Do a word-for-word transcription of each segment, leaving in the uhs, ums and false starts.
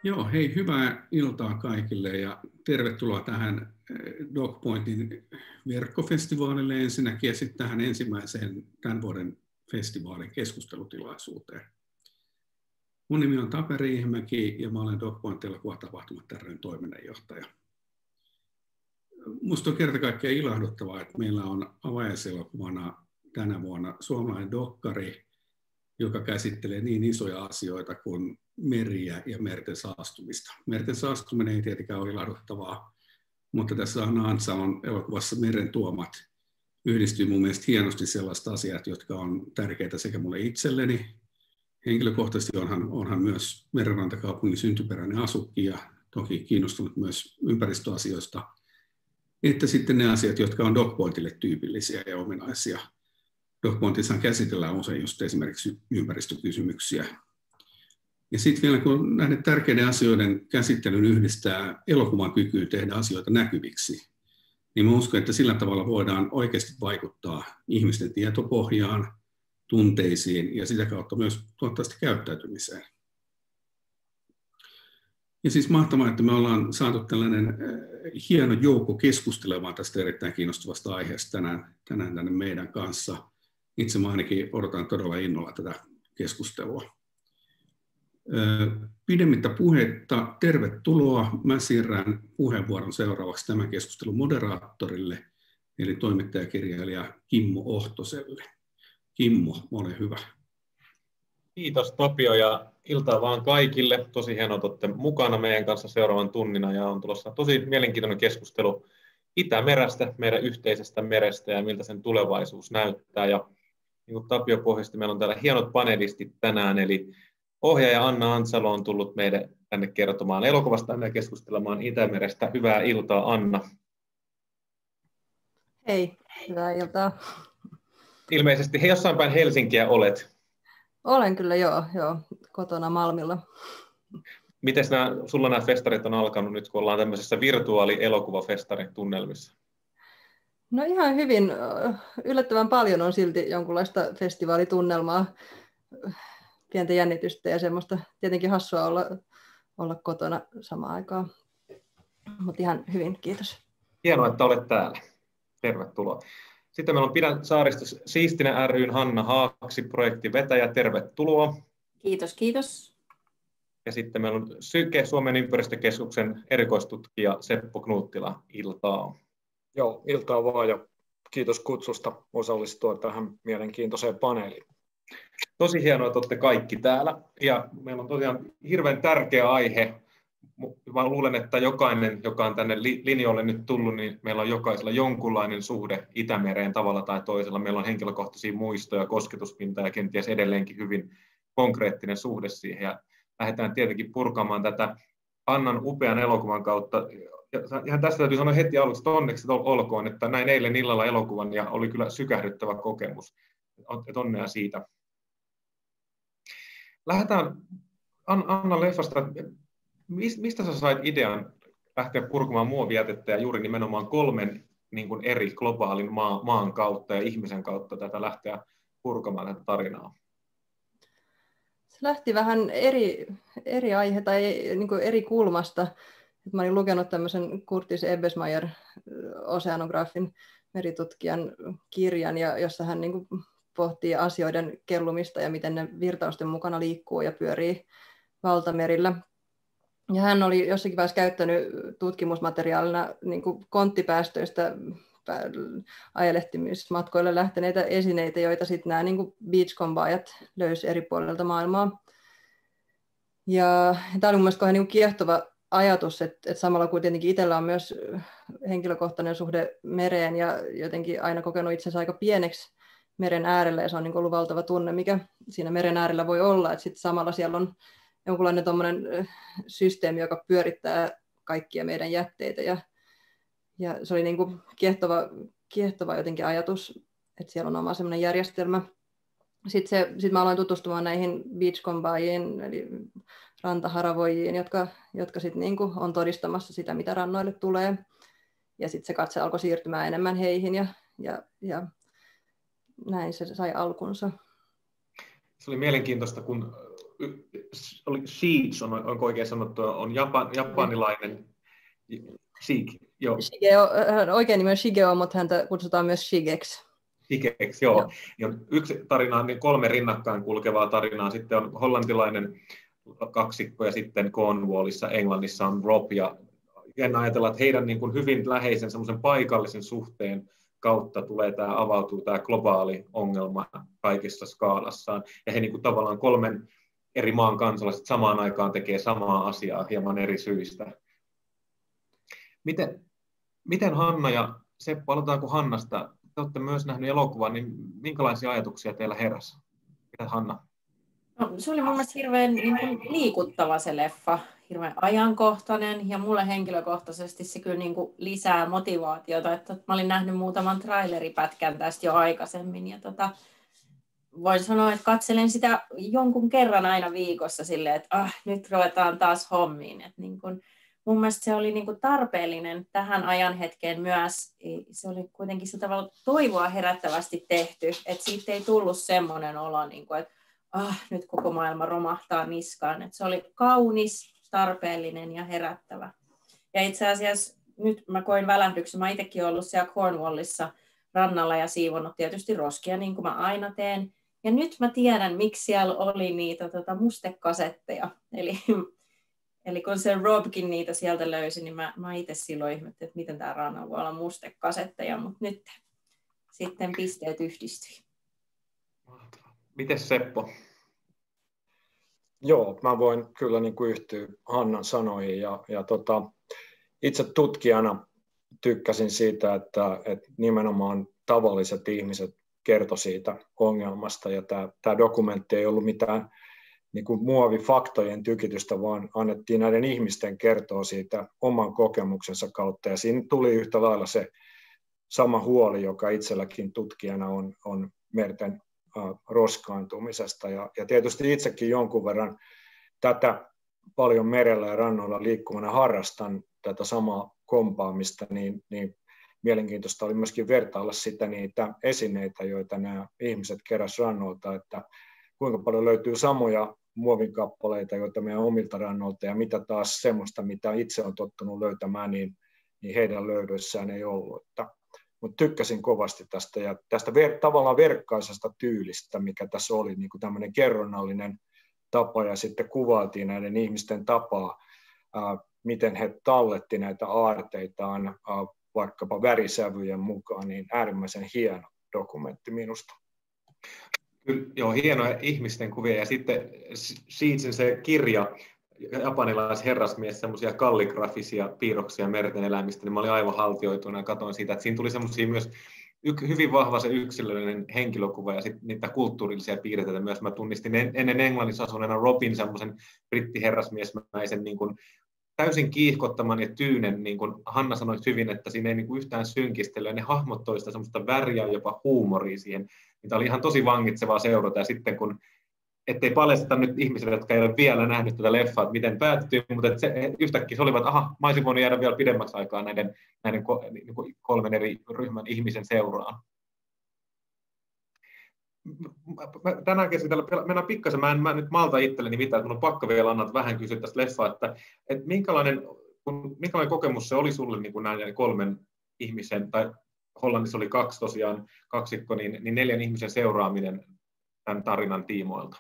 Joo, hei, hyvää iltaa kaikille ja tervetuloa tähän DocPointin verkkofestivaalille ensinnäkin ja sitten tähän ensimmäiseen tämän vuoden festivaalin keskustelutilaisuuteen. Mun nimi on Tape Riihimäki ja mä olen DocPoint elokuvatapahtumat ry:n toiminnanjohtaja. Musta on kerta kaikkiaan ilahduttavaa, että meillä on avajaiselokuvana tänä vuonna suomalainen dokkari, joka käsittelee niin isoja asioita kuin meriä ja merten saastumista. Merten saastuminen ei tietenkään ole ilahduttavaa, mutta tässä Anna Antsalon elokuvassa Meren tuomat yhdistyy mun mielestä hienosti sellaiset asiat, jotka on tärkeitä sekä mulle itselleni. Henkilökohtaisesti onhan, onhan myös merenrantakaupungin syntyperäinen asukki ja toki kiinnostunut myös ympäristöasioista, että sitten ne asiat, jotka on DocPointille tyypillisiä ja ominaisia. DocPointissa käsitellään usein just esimerkiksi ympäristökysymyksiä. Ja sitten vielä kun näiden tärkeiden asioiden käsittelyn yhdistää elokuvan kykyyn tehdä asioita näkyviksi, niin mä uskon, että sillä tavalla voidaan oikeasti vaikuttaa ihmisten tietopohjaan, tunteisiin ja sitä kautta myös toivottavasti käyttäytymiseen. Ja siis mahtavaa, että me ollaan saatu tällainen hieno joukko keskustelemaan tästä erittäin kiinnostavasta aiheesta tänään, tänään tänne meidän kanssa. Itse mä ainakin odotan todella innolla tätä keskustelua. Pidemmittä puhetta, tervetuloa. Mä siirrän puheenvuoron seuraavaksi tämän keskustelun moderaattorille, eli toimittajakirjailija Kimmo Ohtoselle. Kimmo, ole hyvä. Kiitos Tapio ja iltaa vaan kaikille. Tosi hienoa, että olette mukana meidän kanssa seuraavan tunnina ja on tulossa tosi mielenkiintoinen keskustelu Itämerestä, meidän yhteisestä merestä ja miltä sen tulevaisuus näyttää. Ja niin kuin Tapio pohjasti, meillä on täällä hienot panelistit tänään, eli ohjaaja Anna Antsalo on tullut meille tänne kertomaan elokuvasta ja keskustelemaan Itämerestä. Hyvää iltaa, Anna. Hei, hyvää iltaa. Ilmeisesti he jossain päin Helsinkiä olet. Olen kyllä joo, joo kotona Malmilla. Miten nämä, sulla nämä festarit on alkanut nyt, kun ollaan tämmöisessä virtuaali-elokuvafestarin tunnelmissa? No ihan hyvin. Yllättävän paljon on silti jonkunlaista festivaalitunnelmaa, pientä jännitystä ja semmoista tietenkin hassua olla, olla kotona samaan aikaan. Mutta ihan hyvin, kiitos. Hienoa, että olet täällä. Tervetuloa. Sitten meillä on Pidä saaristo siistinä ry:n Hanna Haaksi, projektivetäjä. Tervetuloa. Kiitos, kiitos. Ja sitten meillä on Syke, Suomen ympäristökeskuksen erikoistutkija Seppo Knuuttila. Iltaa. Joo, iltaa vaan ja kiitos kutsusta osallistua tähän mielenkiintoiseen paneeliin. Tosi hienoa, että olette kaikki täällä. Ja meillä on tosiaan hirveän tärkeä aihe. Mä luulen, että jokainen, joka on tänne linjoille nyt tullut, niin meillä on jokaisella jonkunlainen suhde Itämereen tavalla tai toisella. Meillä on henkilökohtaisia muistoja, kosketuspintaa ja kenties edelleenkin hyvin konkreettinen suhde siihen. Ja lähdetään tietenkin purkamaan tätä Annan upean elokuvan kautta. Ja ihan tästä täytyy sanoa heti aluksi, että onneksi olkoon, että näin eilen illalla elokuvan ja oli kyllä sykähdyttävä kokemus. Onnea siitä. Lähdetään Anna leffasta. Mistä sä sait idean lähteä purkamaan muovijätettä ja juuri nimenomaan kolmen niin kuin eri globaalin maa, maan kautta ja ihmisen kautta tätä lähteä purkamaan tätä tarinaa? Se lähti vähän eri, eri aihe tai niin kuin eri kulmasta. Mä olin lukenut tämmöisen Curtis Ebbesmeyer oseanografin meritutkijan kirjan, jossa hän niin kuin pohtii asioiden kellumista ja miten ne virtausten mukana liikkuu ja pyörii valtamerillä. Ja hän oli jossakin vaiheessa käyttänyt tutkimusmateriaalina niin kuin konttipäästöistä ajelehtimismatkoille lähteneitä esineitä, joita sitten nämä niin kuin beachcombayat löysi eri puolilta maailmaa. Ja tämä oli mun mielestä niin kuin kiehtova ajatus, että, että samalla kun tietenkin itsellä on myös henkilökohtainen suhde mereen ja jotenkin aina kokenut itsensä aika pieneksi meren äärellä, ja se on niin kuin ollut valtava tunne, mikä siinä meren äärellä voi olla, että sitten samalla siellä on jonkunlainen tommoinen systeemi, joka pyörittää kaikkia meidän jätteitä. Ja, ja se oli niin kuin kiehtova, kiehtova jotenkin ajatus, että siellä on oma semmoinen järjestelmä. Sitten, se, sitten mä aloin tutustumaan näihin beachcombayiin, eli rantaharavoijiin, jotka, jotka sitten niin kuin on todistamassa sitä, mitä rannoille tulee. Ja sitten se katse alkoi siirtymään enemmän heihin, ja, ja, ja näin se sai alkunsa. Se oli mielenkiintoista, kun oli Sheets, on, onko oikein sanottu, on japan, japanilainen Shig, joo. Shigeo, oikein nimi on Shigeo, mutta häntä kutsutaan myös Shigeksi. Shigeksi, joo. joo. Yksi tarina on niin kolme rinnakkain kulkevaa tarinaa, sitten on hollantilainen kaksikko ja sitten Cornwallissa, Englannissa on Rob, ja en ajatella, että heidän niin kuin hyvin läheisen semmoisen paikallisen suhteen kautta tulee tämä, avautuu tämä globaali ongelma kaikissa skaalassaan, ja he niin kuin tavallaan kolmen eri maan kansalaiset samaan aikaan tekee samaa asiaa hieman eri syistä. Miten, miten Hanna ja Seppo, aloitetaanko Hannasta? Te olette myös nähneet elokuvan, niin minkälaisia ajatuksia teillä heräsi? Mitä Hanna? No, se oli mun mielestä hirveän niin kuin liikuttava se leffa, hirveän ajankohtainen, ja mulle henkilökohtaisesti se kyllä niin kuin lisää motivaatiota, että mä olin nähnyt muutaman traileripätkän tästä jo aikaisemmin, ja tota, voin sanoa, että katselen sitä jonkun kerran aina viikossa silleen, että ah, nyt ruvetaan taas hommiin, että niin kuin, mun mielestä se oli niin kuin tarpeellinen tähän ajan hetkeen myös. Se oli kuitenkin sillä tavalla toivoa herättävästi tehty, että siitä ei tullut semmoinen olo, niin kuin, että ah, nyt koko maailma romahtaa niskaan. Että se oli kaunis, tarpeellinen ja herättävä. Ja itse asiassa nyt mä koin välähdyksen. Mä itsekin ollut siellä Cornwallissa rannalla ja siivonnut tietysti roskia, niin kuin mä aina teen. Ja nyt mä tiedän, miksi siellä oli niitä tota, mustekasetteja. Eli Eli kun se Robkin niitä sieltä löysi, niin mä, mä itse silloin ihmettelin, että miten tämä rannalla voi olla mustekasetteja, mutta nyt sitten pisteet yhdistyi. Mites Seppo? Joo, mä voin kyllä niin kuin yhtyä Hannan sanoihin. Ja, ja tota, itse tutkijana tykkäsin siitä, että, että nimenomaan tavalliset ihmiset kertoi siitä ongelmasta. Ja tämä, tämä dokumentti ei ollut mitään niin kuin muovifaktojen tykitystä, vaan annettiin näiden ihmisten kertoa siitä oman kokemuksensa kautta. Ja siinä tuli yhtä lailla se sama huoli, joka itselläkin tutkijana on, on merten uh, roskaantumisesta. Ja, ja tietysti itsekin jonkun verran tätä paljon merellä ja rannoilla liikkuvana harrastan tätä samaa kompaamista, niin, niin mielenkiintoista oli myöskin vertailla sitä niitä esineitä, joita nämä ihmiset keräs rannolta, että kuinka paljon löytyy samoja muovinkappaleita, joita meidän omilta rannoilta, ja mitä taas semmoista, mitä itse on tottunut löytämään, niin, niin heidän löydöissään ei ollut. Mutta tykkäsin kovasti tästä, ja tästä ver, tavallaan verkkaisesta tyylistä, mikä tässä oli, niin kuin tämmöinen kerronnallinen tapa, ja sitten kuvailtiin näiden ihmisten tapaa, ää, miten he talletti näitä aarteitaan, ää, vaikkapa värisävyjen mukaan, niin äärimmäisen hieno dokumentti minusta. Kyllä, joo, hienoja ihmisten kuvia, ja sitten Sheetsin se kirja, japanilaisherrasmies, semmoisia kalligrafisia piirroksia merten eläimistä, niin mä olin aivan haltioituna ja katsoin siitä, että siinä tuli semmoisia myös y- hyvin vahva se yksilöllinen henkilökuva ja sitten niitä kulttuurillisia piirteitä myös. Mä tunnistin en, ennen Englannissa asuneena Robin semmoisen brittiherrasmiesmäisen niin kuin täysin kiihkottaman ja tyynen, niin kuin Hanna sanoi hyvin, että siinä ei niin kuin yhtään synkistellä, ja ne hahmot toi sitä semmoista väriä, jopa huumoria siihen. Niitä oli ihan tosi vangitsevaa seurata, ja sitten kun, ettei paljasteta nyt ihmisille, jotka ei ole vielä nähnyt tätä leffaa, että miten päättyy, mutta että se, yhtäkkiä se olivat, että aha, mä olisin voinut jäädä vielä pidemmäksi aikaa näiden, näiden kolmen eri ryhmän ihmisen seuraan. Tänään käsitellään, mennään pikkasen, mä en, mä en nyt malta itselleni mitään, että mun on pakko vielä Annalta vähän kysyä tästä leffaa, että, että minkälainen, kun, minkälainen kokemus se oli sulle niin kuin näin kolmen ihmisen, tai Hollannissa oli kaksi tosiaan, kaksikko, niin, niin neljän ihmisen seuraaminen tämän tarinan tiimoilta?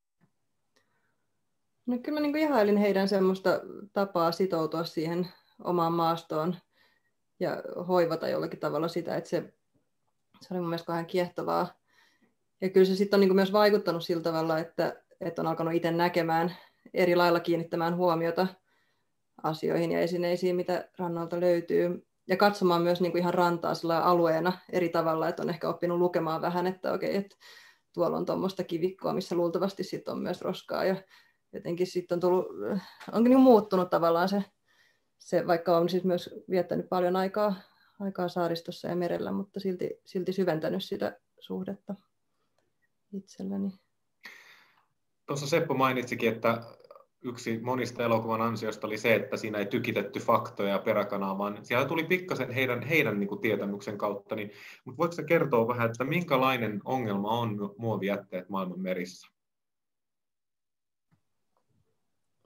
No kyllä mä niin kuin ihailin heidän semmoista tapaa sitoutua siihen omaan maastoon ja hoivata jollakin tavalla sitä, että se, se oli mun mielestä vähän kiehtovaa. Ja kyllä se sitten on niin kuin myös vaikuttanut sillä tavalla, että, että on alkanut itse näkemään eri lailla, kiinnittämään huomiota asioihin ja esineisiin, mitä rannalta löytyy. Ja katsomaan myös niin kuin ihan rantaa sillä alueena eri tavalla, että on ehkä oppinut lukemaan vähän, että okei, että tuolla on tuommoista kivikkoa, missä luultavasti sit on myös roskaa. Ja jotenkin sitten on tullut, onkin niin muuttunut tavallaan se, se vaikka on siis myös viettänyt paljon aikaa, aikaa saaristossa ja merellä, mutta silti, silti syventänyt sitä suhdetta itselläni. Tuossa Seppo mainitsikin, että yksi monista elokuvan ansioista oli se, että siinä ei tykitetty faktoja ja peräkanaa, vaan siellä tuli pikkasen heidän, heidän niin kuin tietämyksen kautta. Niin, mutta voitko sä kertoa vähän, että minkälainen ongelma on muovijätteet maailman merissä?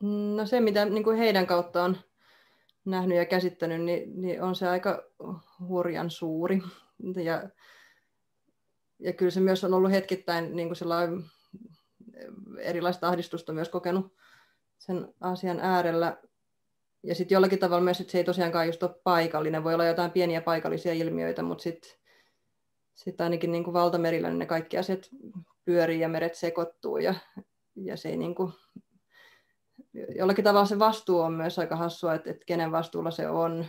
No se, mitä niin kuin heidän kautta on nähnyt ja käsittänyt, niin, niin on se aika hurjan suuri. Ja, ja kyllä se myös on ollut hetkittäin niin kuin sellainen erilaista ahdistusta myös kokenut sen asian äärellä. Ja sitten jollakin tavalla myös, että se ei tosiaankaan just ole paikallinen. Voi olla jotain pieniä paikallisia ilmiöitä, mutta sitten sit ainakin niin kuin valtamerillä niin ne kaikki asiat pyörii ja meret sekoittuu. Ja, ja se ei niin kuin, jollakin tavalla se vastuu on myös aika hassua, että, että kenen vastuulla se on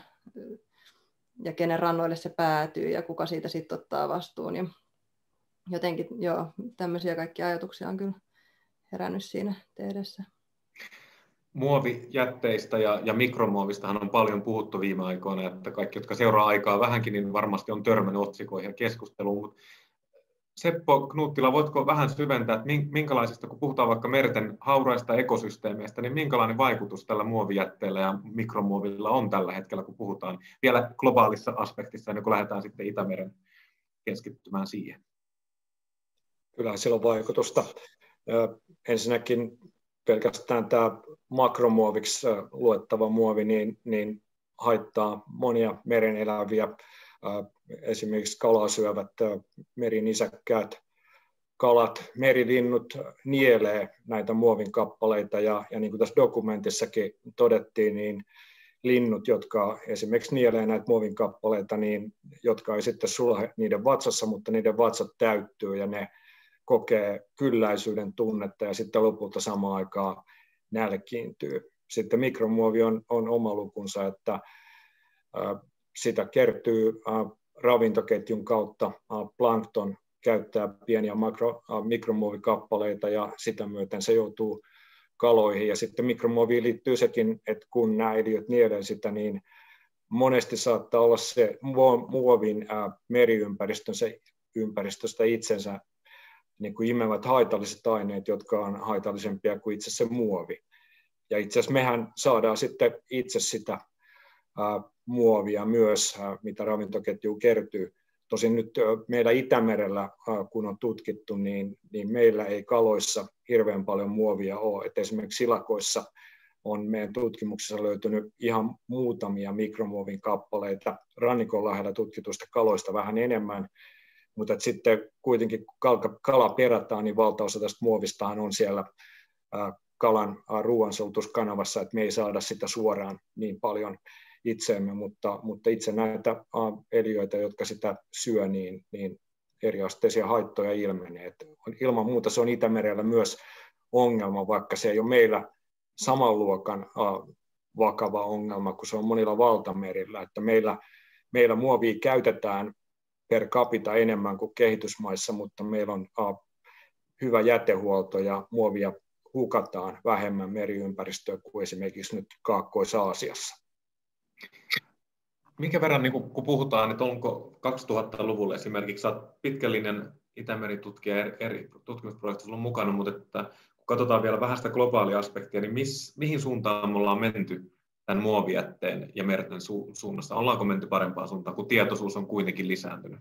ja kenen rannoille se päätyy ja kuka siitä sitten ottaa vastuun. Ja jotenkin joo, tämmöisiä kaikkia ajatuksia on kyllä herännyt siinä tehdessä. Muovijätteistä ja, ja mikromuovistahan on paljon puhuttu viime aikoina, että kaikki, jotka seuraa aikaa vähänkin, niin varmasti on törmännyt otsikoihin ja keskusteluun. Mutta Seppo Knuuttila, voitko vähän syventää, että minkälaisista, kun puhutaan vaikka merten hauraista ekosysteemeistä, niin minkälainen vaikutus tällä muovijätteellä ja mikromuovilla on tällä hetkellä, kun puhutaan vielä globaalissa aspektissa, ennen kuin lähdetään sitten Itämeren keskittymään siihen? Kyllä sillä on vaikutusta. Ensinnäkin pelkästään tämä makromuoviksi luettava muovi niin, niin haittaa monia meren eläviä, esimerkiksi kalaa syövät merinisäkkäät, kalat, merilinnut nielee näitä muovin kappaleita ja, ja niin kuin tässä dokumentissakin todettiin, niin linnut, jotka esimerkiksi nielee näitä muovin kappaleita, niin, jotka ei sitten sula niiden vatsassa, mutta niiden vatsat täyttyy ja ne kokee kylläisyyden tunnetta ja sitten lopulta samaan aikaan nälkiintyy. Sitten mikromuovi on, on oma lukunsa, että ä, sitä kertyy ä, ravintoketjun kautta. Ä, plankton käyttää pieniä makro, ä, mikromuovikappaleita ja sitä myöten se joutuu kaloihin. Ja sitten mikromuoviin liittyy sekin, että kun nämä eliöt nielee sitä, niin monesti saattaa olla se muovin ä, meriympäristönsä ympäristöstä itsensä niin kuin imevät haitalliset aineet, jotka on haitallisempia kuin itse se muovi. Ja itse asiassa mehän saadaan sitten itse sitä ää, muovia myös, ää, mitä ravintoketjuun kertyy. Tosin nyt ää, meillä Itämerellä, ää, kun on tutkittu, niin, niin meillä ei kaloissa hirveän paljon muovia ole. Et esimerkiksi silakoissa on meidän tutkimuksessa löytynyt ihan muutamia mikromuovin kappaleita. Rannikon lähellä tutkitusta kaloista vähän enemmän. Mutta sitten kuitenkin kun kala perataan, niin valtaosa tästä muovistahan on siellä kalan ruoansulutuskanavassa, että me ei saada sitä suoraan niin paljon itseemme, mutta, mutta itse näitä eliöitä, jotka sitä syö, niin, niin eriasteisia haittoja ilmenee. Et ilman muuta se on Itämerellä myös ongelma, vaikka se ei ole meillä saman luokan vakava ongelma kuin se on monilla valtamerillä, että meillä, meillä muovia käytetään per capita enemmän kuin kehitysmaissa, mutta meillä on uh, hyvä jätehuolto ja muovia hukataan vähemmän meriympäristöä kuin esimerkiksi nyt Kaakkois-Aasiassa. Minkä verran, niin kun puhutaan, että onko kaksituhattaluvulla esimerkiksi, olet pitkällinen Itämeri-tutkija eri tutkimusprojekteissa ollut mukana, mutta että kun katsotaan vielä vähän sitä globaalia aspektia, niin miss, mihin suuntaan me ollaan menty tämän muovijätteen ja merten su- suunnasta? Ollaanko menty parempaan suuntaan, kun tietoisuus on kuitenkin lisääntynyt?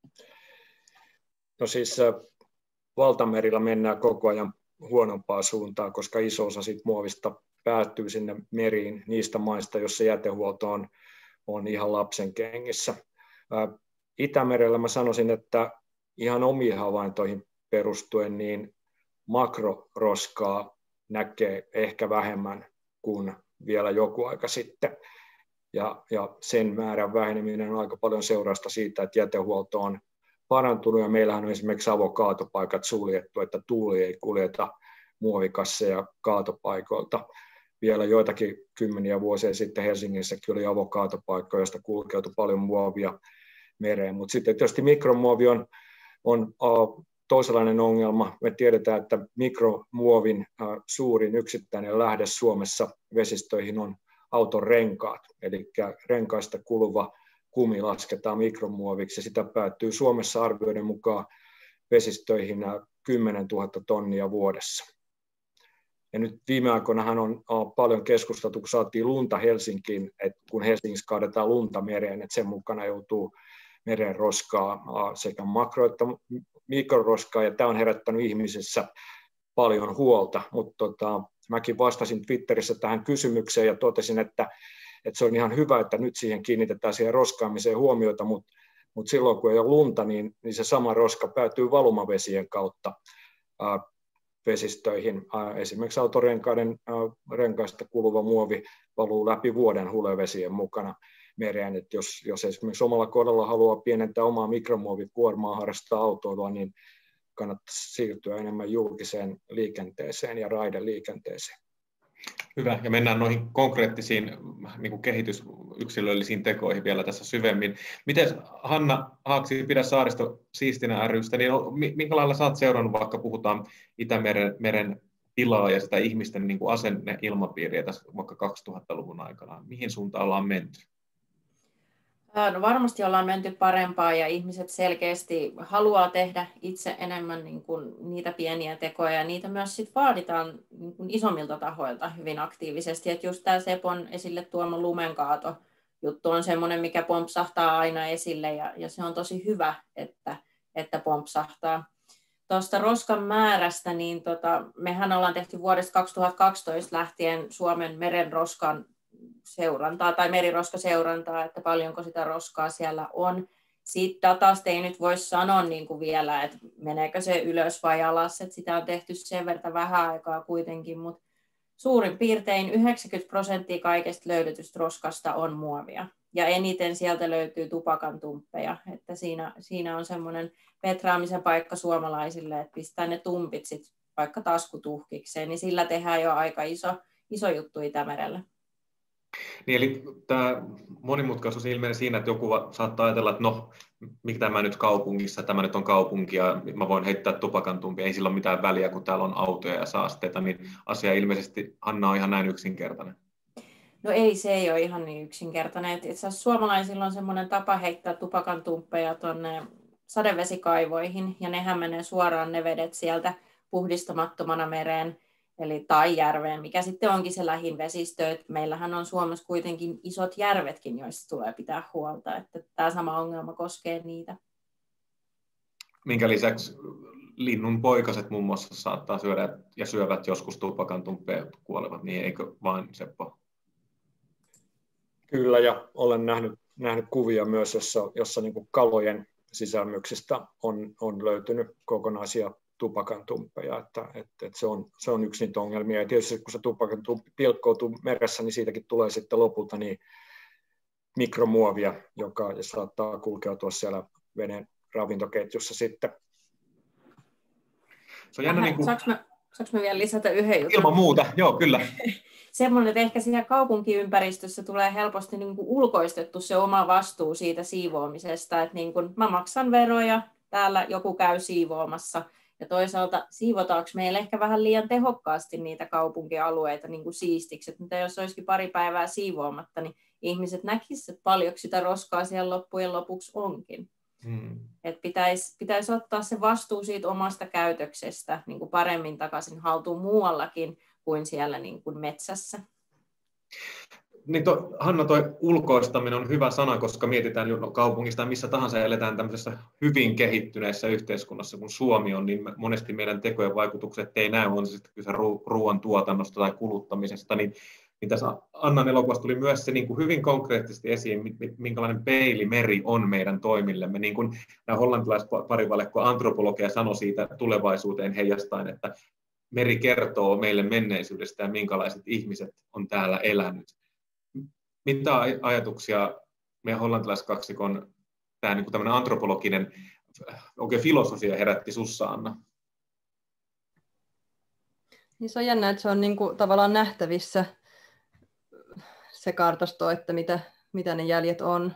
No siis valtamerillä mennään koko ajan huonompaan suuntaan, koska iso osa siitä muovista päätyy sinne meriin niistä maista, joissa jätehuolto on, on ihan lapsen kengissä. Itämerellä mä sanoisin, että ihan omiin havaintoihin perustuen, niin makroroskaa näkee ehkä vähemmän kuin vielä joku aika sitten. Ja, ja sen määrän väheneminen on aika paljon seurausta siitä, että jätehuolto on parantunut ja meillähän on esimerkiksi avokaatopaikat suljettu, että tuuli ei kuljeta muovikasseja kaatopaikoilta. Vielä joitakin kymmeniä vuosia sitten Helsingissäkin oli avokaatopaikkoja, joista kulkeutui paljon muovia mereen. Mutta sitten tietysti mikromuovi on, on uh, toisenlainen ongelma. Me tiedetään, että mikromuovin uh, suurin yksittäinen lähde Suomessa vesistöihin on auton renkaat, eli renkaista kuluva kumi lasketaan mikromuoviksi ja sitä päättyy Suomessa arvioiden mukaan vesistöihin kymmenentuhatta tonnia vuodessa. Ja nyt viime aikoinahan on paljon keskusteltu, kun saatiin lunta Helsinkiin, että kun Helsingissä kaadetaan lunta mereen, että sen mukana joutuu meren roskaa sekä makro- että mikroroskaa, ja tämä on herättänyt ihmisissä paljon huolta, mutta tota, Mäkin vastasin Twitterissä tähän kysymykseen ja totesin, että, että se on ihan hyvä, että nyt siihen kiinnitetään siihen roskaamiseen huomiota, mutta, mutta silloin kun ei ole lunta, niin, niin se sama roska päätyy valumavesien kautta ää, vesistöihin. Ää, esimerkiksi autorenkaiden ää, renkaista kuluva muovi valuu läpi vuoden hulevesien mukana mereen. Et jos, jos esimerkiksi omalla kohdalla haluaa pienentää omaa mikromuovikuormaa, harrastaa autoilua, niin kannattaisi siirtyä enemmän julkiseen liikenteeseen ja raideliikenteeseen. Hyvä, ja mennään noihin konkreettisiin niin kuin kehitysyksilöllisiin tekoihin vielä tässä syvemmin. Miten Hanna Haaksi Pidä Saaristo Siistinä ry:stä, niin minkä lailla sä oot seurannut, vaikka puhutaan Itämeren meren tilaa ja sitä ihmisten niin kuin asenneilmapiiriä tässä vaikka kaksituhattaluvun aikana? Mihin suuntaan ollaan menty? No varmasti ollaan menty parempaan ja ihmiset selkeästi haluaa tehdä itse enemmän niin kuin niitä pieniä tekoja ja niitä myös sit vaaditaan niin kuin isommilta tahoilta hyvin aktiivisesti. Et just tämä Sepon esille tuoma lumenkaato juttu on semmoinen, mikä pompsahtaa aina esille ja, ja se on tosi hyvä, että, että pompsahtaa. Tuosta roskan määrästä, niin tota, mehän ollaan tehty vuodesta kaksituhattakaksitoista lähtien Suomen merenroskan seurantaa tai meriroskaseurantaa, että paljonko sitä roskaa siellä on. Siitä datasta ei nyt voi sanoa niin kuin vielä, että meneekö se ylös vai alas, että sitä on tehty sen verran vähän aikaa kuitenkin, mutta suurin piirtein yhdeksänkymmentä prosenttia kaikesta löydetystä roskasta on muovia. Ja eniten sieltä löytyy tupakantumppeja, että siinä, siinä on semmoinen petraamisen paikka suomalaisille, että pistää ne tumpit sit vaikka taskutuhkikseen, niin sillä tehdään jo aika iso, iso juttu Itämerellä. Niin, eli tämä monimutkaisuus ilmenee siinä, että joku saattaa ajatella, että no, mikä tämä nyt kaupungissa, tämä nyt on kaupunki ja mä voin heittää tupakantumpia, ei sillä ole mitään väliä, kun täällä on autoja ja saasteita, niin asia ilmeisesti, Hanna, on ihan näin yksinkertainen. No ei, se ei ole ihan niin yksinkertainen. Itse asiassa suomalaisilla on semmoinen tapa heittää tupakantumppeja tuonne sadevesikaivoihin ja nehän menee suoraan ne vedet sieltä puhdistamattomana mereen. Eli tai järveen, mikä sitten onkin se lähin vesistö. Meillähän on Suomessa kuitenkin isot järvetkin, joista tulee pitää huolta, että tämä sama ongelma koskee niitä. Minkä lisäksi linnun poikaset muun muassa saattaa syödä ja syövät joskus tupakantumppeja, kuolevat, niin eikö vain, Seppo? Kyllä, ja olen nähnyt, nähnyt kuvia myös, jossa, jossa niin kuin kalojen sisälmyksistä on, on löytynyt kokonaisia tupakantumppeja, että, että, että se, on, se on yksi niitä ongelmia. Ja tietysti kun se tupakantumppi pilkkoutuu meressä, niin siitäkin tulee sitten lopulta niin mikromuovia, joka saattaa kulkeutua siellä veneen ravintoketjussa sitten. Se on jännä, niin kuin... Saanko mä, saanko mä vielä lisätä yhden jutun? Ilman muuta, joo, kyllä. Semmoinen, että ehkä siinä kaupunkiympäristössä tulee helposti niin kuin ulkoistettu se oma vastuu siitä siivoamisesta, että niin kuin mä maksan veroja, täällä joku käy siivoamassa, ja toisaalta siivotaanko meillä ehkä vähän liian tehokkaasti niitä kaupunkialueita niin kuin siistiksi, että mitä jos olisikin pari päivää siivoamatta, niin ihmiset näkisivät, että paljonko sitä roskaa siellä loppujen lopuksi onkin. Hmm. Että pitäisi, pitäisi ottaa se vastuu siitä omasta käytöksestä niin kuin paremmin takaisin haltuun muuallakin kuin siellä niin kuin metsässä. Niin to, Hanna, tuo ulkoistaminen on hyvä sana, koska mietitään jo kaupungista missä tahansa eletään tämmöisessä hyvin kehittyneessä yhteiskunnassa, kun Suomi on, niin monesti meidän tekojen vaikutukset ei näy, on se sitten kyse ruoan tuotannosta tai kuluttamisesta, niin, niin tässä Annan elokuvassa tuli myös se niin kuin hyvin konkreettisesti esiin, minkälainen peilimeri on meidän toimillemme, niin kuin nämä hollantilaisparivalekko antropologia sanoi siitä tulevaisuuteen heijastaen, että meri kertoo meille menneisyydestä ja minkälaiset ihmiset on täällä elänyt. Mitä ajatuksia meidän hollantilaiskaksikon tämä niin kuin tämmöinen antropologinen oikein filosofia herätti sussa, Anna? Niin se on jännä, että se on niin kuin tavallaan nähtävissä se kartasto, että mitä, mitä ne jäljet on.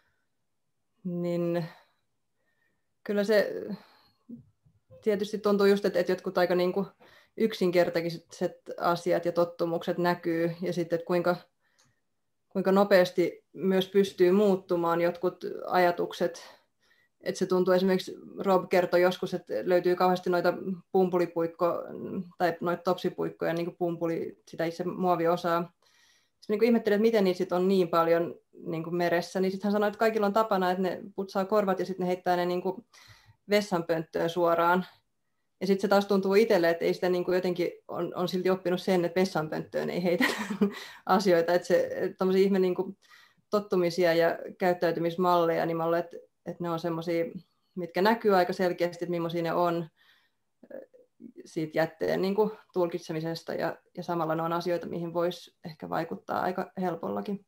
Niin kyllä se tietysti tuntuu just, että, että jotkut aika niin kuin yksinkertaiset asiat ja tottumukset näkyy ja sitten, että kuinka kuinka nopeasti myös pystyy muuttumaan jotkut ajatukset. Että se tuntuu esimerkiksi, Rob kertoi joskus, että löytyy kauheasti noita pumpulipuikko- tai noita topsipuikkoja, niin kuin pumpuli, sitä itse muoviosaa. Sitten niin ihmettelin, että miten niitä sit on niin paljon niin kuin meressä, niin sitten hän sanoi, että kaikilla on tapana, että ne putsaa korvat ja sitten ne heittää ne niin kuin vessanpönttöön suoraan. Ja sitten se taas tuntuu itselle, että ei sitä niin kuin jotenkin on, on silti oppinut sen, että vessanpönttöön ei heitä asioita. Että se tommosia ihme niin kuin tottumisia ja käyttäytymismalleja, niin mä luulen, että, että ne on semmoisia, mitkä näkyy aika selkeästi, että millaisia ne on siitä jätteen niin kuin tulkitsemisesta, ja, ja samalla ne on asioita, mihin voisi ehkä vaikuttaa aika helpollakin.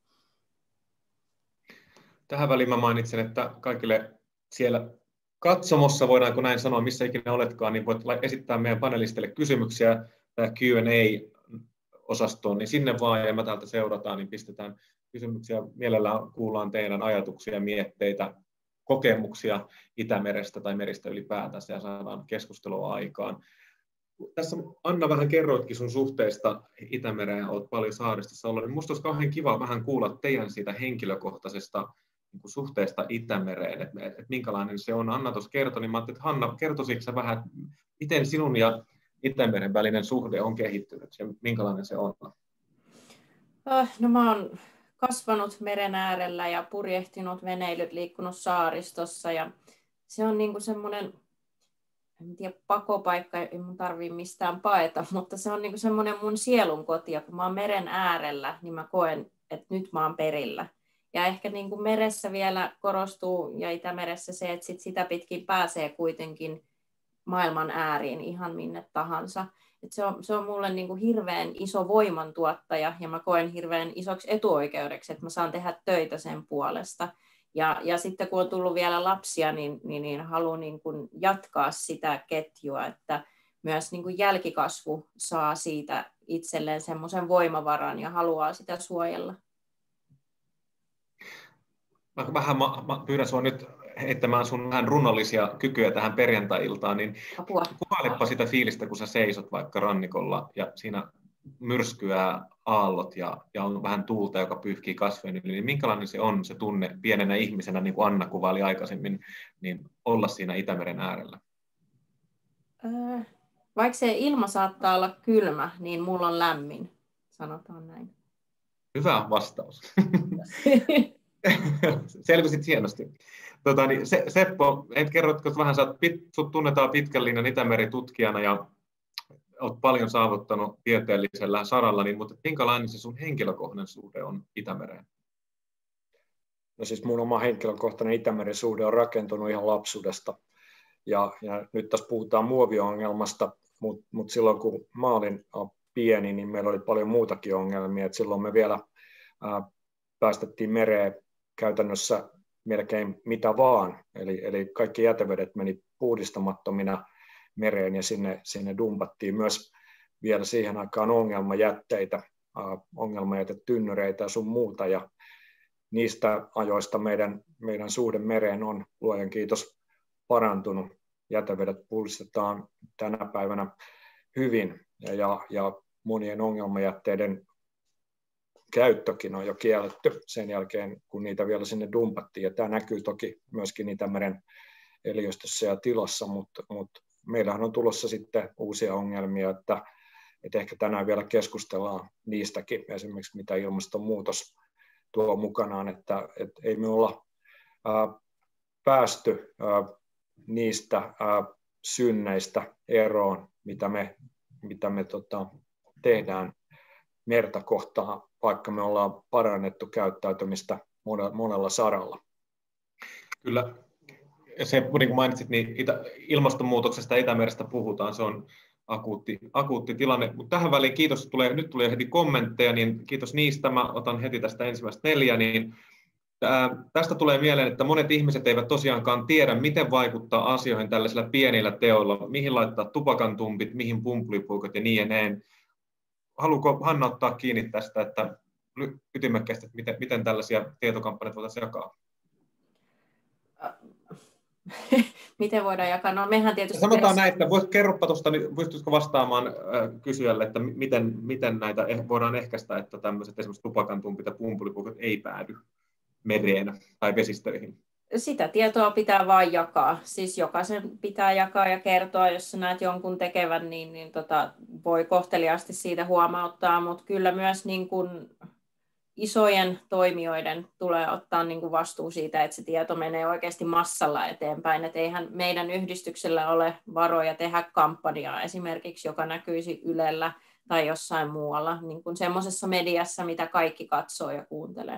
Tähän väliin mä mainitsen, että kaikille siellä katsomossa, voidaanko näin sanoa, missä ikinä oletkaan, niin voit esittää meidän panelisteille kysymyksiä Q and A-osastoon, niin sinne vaan, ja mä täältä seurataan, niin pistetään kysymyksiä. Mielellään kuullaan teidän ajatuksia, mietteitä, kokemuksia Itämerestä tai meristä ylipäätään, ja saadaan keskustelua aikaan. Tässä Anna vähän kerroitkin sun suhteesta Itämereen, olet paljon saaristossa ollut, niin musta olisi kauhean kiva vähän kuulla teidän siitä henkilökohtaisesta niin kuin suhteesta Itämereen, että, että minkälainen se on. Anna tuossa kertoi, niin mä ajattelin, että Hanna, kertoisitko sä vähän, miten sinun ja Itämeren välinen suhde on kehittynyt ja minkälainen se on? No mä oon kasvanut meren äärellä ja purjehtinut veneilyt, liikkunut saaristossa, ja se on niin kuin semmoinen, en tiedä, pakopaikka, ei mun tarvitse mistään paeta, mutta se on niin kuin semmoinen mun sielun koti, ja kun mä oon meren äärellä, niin mä koen, että nyt mä oon perillä. Ja ehkä niin kuin meressä vielä korostuu, ja Itämeressä se, että sit sitä pitkin pääsee kuitenkin maailman ääriin ihan minne tahansa. Et se, on, se on mulle niin kuin hirveän iso voimantuottaja, ja mä koen hirveän isoksi etuoikeudeksi, että mä saan tehdä töitä sen puolesta. Ja, ja sitten kun on tullut vielä lapsia, niin, niin, niin haluan niin kuin jatkaa sitä ketjua, että myös niin kuin jälkikasvu saa siitä itselleen semmoisen voimavaran ja haluaa sitä suojella. Mä vähän mä, mä pyydän sinua nyt heittämään sun vähän runollisia kykyjä tähän perjantai-iltaan, niin kuvailepa sitä fiilistä, kun sä seisot vaikka rannikolla ja siinä myrskyää aallot ja, ja on vähän tuulta, joka pyyhkii kasvojen yli, niin minkälainen se on se tunne pienenä ihmisenä, niin kuin Anna kuvaili aikaisemmin, niin olla siinä Itämeren äärellä? Vaikka se ilma saattaa olla kylmä, niin mulla on lämmin, sanotaan näin. Hyvä vastaus. Selvisit hienosti. Tota, niin se, Seppo, et kerrotko vähän, sä pit, sut tunnetaan pitkän linjan Itämeri-tutkijana ja olet paljon saavuttanut tieteellisellä saralla, niin, mutta minkälainen se sun henkilökohtainen suhde on Itämereen? No siis mun oma henkilökohtainen Itämeren suhde on rakentunut ihan lapsuudesta. Ja, ja nyt tässä puhutaan muoviongelmasta, mutta mut silloin kun mä olin pieni, niin meillä oli paljon muutakin ongelmia. Et silloin me vielä ää, päästettiin mereen käytännössä melkein mitä vaan. Eli, eli kaikki jätevedet meni puhdistamattomina mereen ja sinne, sinne dumpattiin myös vielä siihen aikaan ongelmajätteitä, äh, ongelmajätetynnyreitä ja sun muuta. Ja niistä ajoista meidän, meidän suhde mereen on, luojan kiitos, parantunut. Jätevedet puhdistetaan tänä päivänä hyvin ja, ja monien ongelmajätteiden käyttökin on jo kielletty sen jälkeen, kun niitä vielä sinne dumpattiin. Ja tämä näkyy toki myöskin Itämeren eliöstössä ja tilassa, mutta, mutta meillähän on tulossa sitten uusia ongelmia, että, että ehkä tänään vielä keskustellaan niistäkin, esimerkiksi mitä ilmastonmuutos tuo mukanaan, että, että ei me olla ää, päästy ää, niistä ää, synneistä eroon, mitä me, mitä me tota, tehdään merta kohtaan, vaikka me ollaan parannettu käyttäytymistä monella, monella saralla. Kyllä. Se, niin kuin mainitsit, niin itä, ilmastonmuutoksesta ja Itämerestä puhutaan, se on akuutti, akuutti tilanne. Mutta tähän väliin kiitos, tulee, nyt tulee heti kommentteja, niin kiitos niistä. Mä otan heti tästä ensimmäistä neljä. Niin, ää, tästä tulee mieleen, että monet ihmiset eivät tosiaankaan tiedä, miten vaikuttaa asioihin tällaisilla pienillä teoilla, mihin laittaa tupakantumpit, mihin pumpulipuikot ja niin edelleen. Haluatko Hanna ottaa kiinni tästä, että ytimekkäästi, että miten, miten tällaisia tietokampanjoita voitaisiin jakaa? Miten voidaan jakaa? No mehän tietysti... Sanotaan näin, että vois, kerropa tuosta, niin pystytkö vastaamaan äh, kysyjälle, että miten, miten näitä eh, voidaan ehkäistä, että tämmöiset esimerkiksi tupakantumpit ja pumpulipuikot ei päädy mereen tai vesistöihin? Sitä tietoa pitää vain jakaa. Siis jokaisen pitää jakaa ja kertoa, jos sä näet jonkun tekevän, niin, niin tota, voi kohteliaasti siitä huomauttaa, mutta kyllä myös niin kun isojen toimijoiden tulee ottaa niin kuin vastuu siitä, että se tieto menee oikeasti massalla eteenpäin. Et eihän meidän yhdistyksellä ole varoja tehdä kampanjaa esimerkiksi, joka näkyisi Ylellä tai jossain muualla, niin kuin semmoisessa mediassa, mitä kaikki katsoo ja kuuntelee.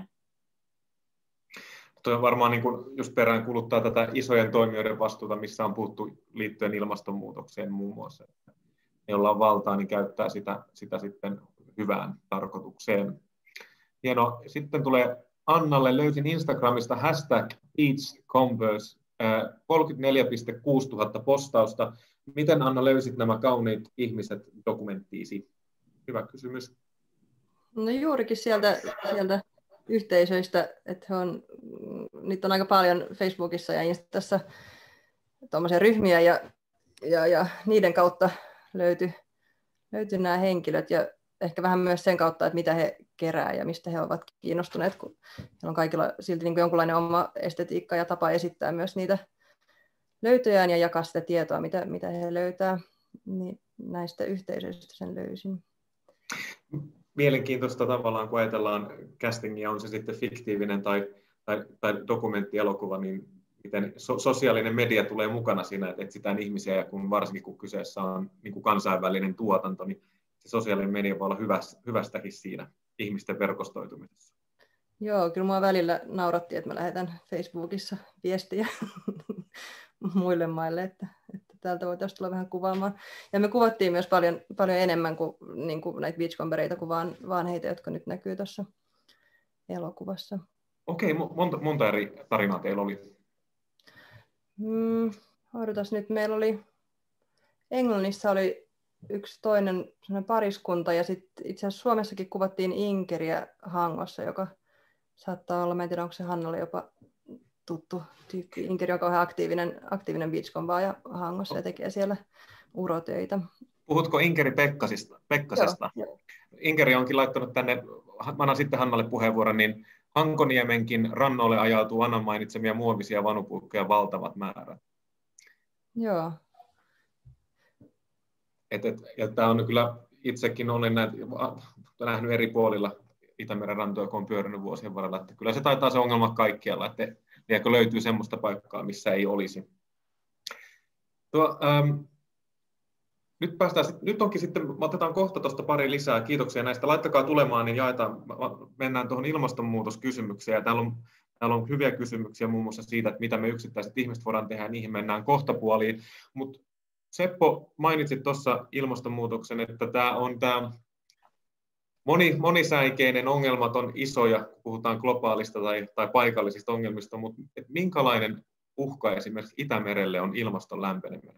Tuo varmaan niin kuin just perään kuluttaa tätä isojen toimijoiden vastuuta, missä on puhuttu liittyen ilmastonmuutokseen muun muassa. Jolla on valtaa, niin käyttää sitä, sitä sitten hyvään tarkoitukseen. Hienoa. Sitten tulee Annalle, löysin Instagramista hashtag beachconverse, kolmekymmentäneljä pilkku kuusi tuhatta postausta. Miten Anna löysit nämä kauniit ihmiset dokumenttiisi? Hyvä kysymys. No juurikin sieltä, sieltä yhteisöistä, että he on, niitä on aika paljon Facebookissa ja Instassa tuommoisia ryhmiä ja, ja, ja niiden kautta löytyi, löytyi nämä henkilöt ja ehkä vähän myös sen kautta, että mitä he kerää ja mistä he ovat kiinnostuneet, kun heillä on kaikilla silti niin kuin jonkunlainen oma estetiikka ja tapa esittää myös niitä löytöjään ja jakaa sitä tietoa, mitä, mitä he löytää, niin näistä yhteisöistä sen löysin. Mielenkiintoista tavallaan, kun ajatellaan castingia, on se sitten fiktiivinen tai, tai, tai dokumenttielokuva, niin miten so, sosiaalinen media tulee mukana siinä, että etsitään ihmisiä, ja kun varsinkin kun kyseessä on niin kuin kansainvälinen tuotanto, niin se sosiaalinen media voi olla hyväs, hyvästäkin siinä ihmisten verkostoitumisessa. Joo, kyllä mua välillä nauratti, että mä lähetän Facebookissa viestiä muille maille, että, että täältä voitaisiin tulla vähän kuvaamaan. Ja me kuvattiin myös paljon, paljon enemmän kuin, niin kuin näitä beachcombereita kuin vaan, vaan heitä, jotka nyt näkyy tuossa elokuvassa. Okei, monta, monta eri tarinaa teillä oli? Mm, odotas nyt, meillä oli Englannissa oli yksi toinen pariskunta ja sitten itse asiassa Suomessakin kuvattiin Inkeriä Hangossa, joka saattaa olla, mä en tiedä onko se Hannalle jopa tuttu tyyppi. Inkeri on kauhean aktiivinen, aktiivinen beachcombaaja Hangossa ja tekee siellä urotöitä. Puhutko Inkeri Pekkasista? Pekkasesta? Joo, joo. Inkeri onkin laittanut tänne, mä annan sitten Hannalle puheenvuoron, niin Hankoniemenkin rannoille ajautuu Annan mainitsemia muovisia vanupuikkoja valtavat määrät. Joo. Et, et, ja tämä on kyllä, itsekin olen näitä, nähnyt eri puolilla Itämeren rantoja, kun on pyörinyt vuosien varrella, että kyllä se taitaa se ongelma kaikkialla, että liekö löytyy semmoista paikkaa, missä ei olisi. Tuo, ähm, nyt, päästään, nyt onkin sitten, otetaan kohta tuosta pari lisää, kiitoksia näistä, laittakaa tulemaan, niin jaetaan, mennään tuohon ilmastonmuutoskysymykseen, ja täällä on, täällä on hyviä kysymyksiä muun muassa siitä, että mitä me yksittäiset ihmiset voidaan tehdä, ja niihin mennään kohtapuoliin, mutta Seppo, mainitsit tuossa ilmastonmuutoksen, että tämä on tämä moni, monisäikeinen, ongelmat on isoja, kun puhutaan globaalista tai, tai paikallisista ongelmista, mutta et minkälainen uhka esimerkiksi Itämerelle on ilmaston lämpeneminen?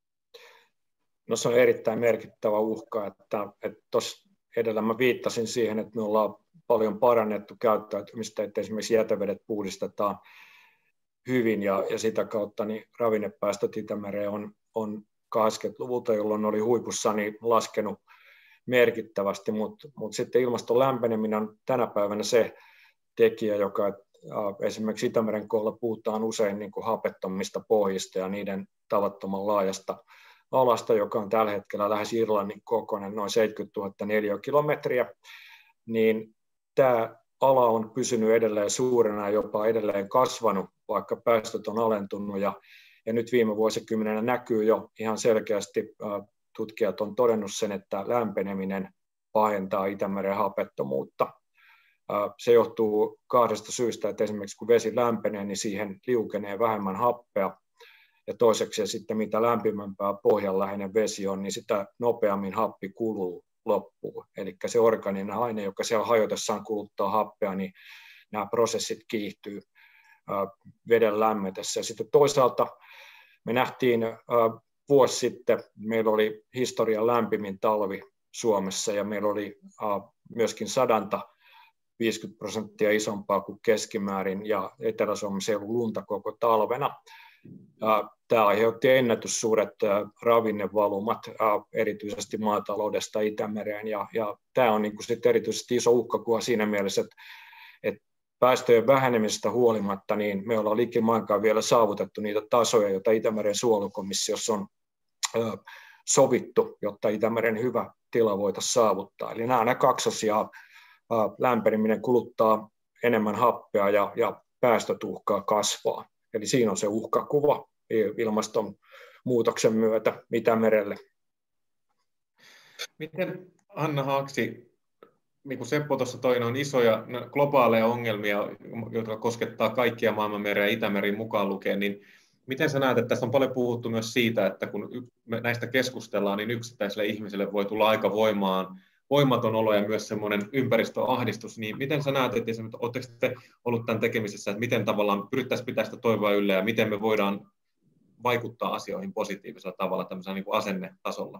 No se on erittäin merkittävä uhka, että tuossa edellä mä viittasin siihen, että me ollaan paljon parannettu käyttäytymistä, että esimerkiksi jätevedet puhdistetaan hyvin ja, ja sitä kautta niin ravinnepäästöt Itämereen on, on kahdeksankymmentäluvulta, jolloin oli huipussa, niin laskenut merkittävästi, mutta mut sitten ilmaston lämpeneminen on tänä päivänä se tekijä, joka äh, esimerkiksi Itämeren kohdalla puhutaan usein niin kuin hapettomista pohjista ja niiden tavattoman laajasta alasta, joka on tällä hetkellä lähes Irlannin kokoinen, noin seitsemänkymmentätuhatta neliökilometriä, niin tämä ala on pysynyt edelleen suurena ja jopa edelleen kasvanut, vaikka päästöt on alentunut ja Ja nyt viime vuosikymmenenä näkyy jo ihan selkeästi, tutkijat on todennut sen, että lämpeneminen pahentaa Itämeren hapettomuutta. Se johtuu kahdesta syystä, että esimerkiksi kun vesi lämpenee, niin siihen liukenee vähemmän happea. Ja toiseksi ja sitten mitä lämpimämpää pohjanläheinen vesi on, niin sitä nopeammin happi kuluu loppuun. Eli se orgaaninen aine, joka siellä hajotessaan kuluttaa happea, niin nämä prosessit kiihtyy veden lämmetessä. Ja sitten toisaalta me nähtiin vuosi sitten, meillä oli historian lämpimin talvi Suomessa ja meillä oli myöskin sadanta viisikymmentä prosenttia isompaa kuin keskimäärin ja Etelä-Suomessa ei ollut lunta koko talvena. Tämä aiheutti ennätyssuuret ravinnevalumat erityisesti maataloudesta Itämereen ja, ja tämä on niin kuin sitten erityisesti iso uhkakuva siinä mielessä, että, että päästöjen vähenemisestä huolimatta, niin me ollaan likimainkaan vielä saavutettu niitä tasoja, joita Itämeren suojelukomissiossa on ö, sovittu, jotta Itämeren hyvä tila voitaisiin saavuttaa. Eli nämä on nämä kaksi asiaa, lämpeneminen kuluttaa enemmän happea ja, ja päästöt uhkaa kasvaa. Eli siinä on se uhkakuva ilmastonmuutoksen myötä Itämerelle. Miten Anna Haaksi, niin kuin Seppo tuossa toi, on isoja globaaleja ongelmia, jotka koskettaa kaikkia maailman merejä, Itämeri mukaan lukien, niin miten sä näet, että tässä on paljon puhuttu myös siitä, että kun näistä keskustellaan, niin yksittäiselle ihmiselle voi tulla aika voimaan, voimaton olo ja myös semmoinen ympäristöahdistus, niin miten sä näet, että oletteko te ollut tämän tekemisessä, että miten tavallaan pyrittäisiin pitää sitä toivoa yllä ja miten me voidaan vaikuttaa asioihin positiivisella tavalla tämmöisellä niin kuin asennetasolla?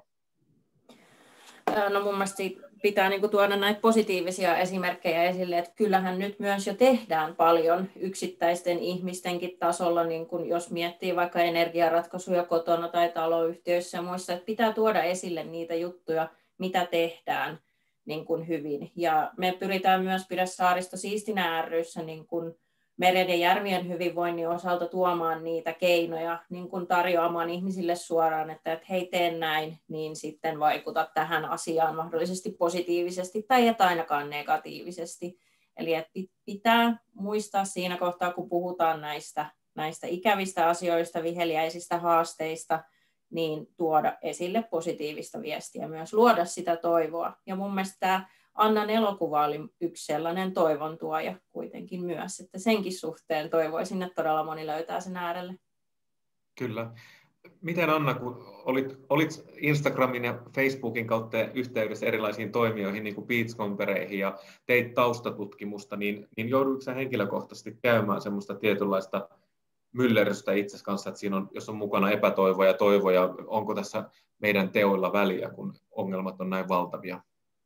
No mun mielestä pitää niin kuin tuoda näitä positiivisia esimerkkejä esille, että kyllähän nyt myös jo tehdään paljon yksittäisten ihmistenkin tasolla, niin kuin jos miettii vaikka energiaratkaisuja kotona tai taloyhtiöissä ja muissa, että pitää tuoda esille niitä juttuja, mitä tehdään niin kuin hyvin. Ja me pyritään myös Pidä saaristo siistinä ry:ssä niin kuin meren ja järvien hyvinvoinnin osalta tuomaan niitä keinoja, niin kuin tarjoamaan ihmisille suoraan, että, että hei, teen näin, niin sitten vaikuta tähän asiaan mahdollisesti positiivisesti tai et ainakaan negatiivisesti. Eli että pitää muistaa siinä kohtaa, kun puhutaan näistä, näistä ikävistä asioista, viheliäisistä haasteista, niin tuoda esille positiivista viestiä, myös luoda sitä toivoa. Ja mun mielestä tämä Annan elokuva oli yksi sellainen toivon tuoja kuitenkin myös, että senkin suhteen toivoisin, että todella moni löytää sen äärelle. Kyllä. Miten Anna, kun olit, olit Instagramin ja Facebookin kautta yhteydessä erilaisiin toimijoihin, niin kuin Beachcombereihin ja teit taustatutkimusta, niin, niin joudutko sä henkilökohtaisesti käymään semmoista tietynlaista myllerrystä itsesi kanssa, että siinä on, jos on mukana epätoivoa ja toivoja, onko tässä meidän teoilla väliä, kun ongelmat on näin valtavia?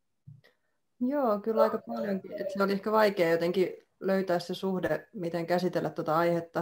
Joo, kyllä aika paljonkin. Et se oli ehkä vaikea jotenkin löytää se suhde, miten käsitellä tuota aihetta.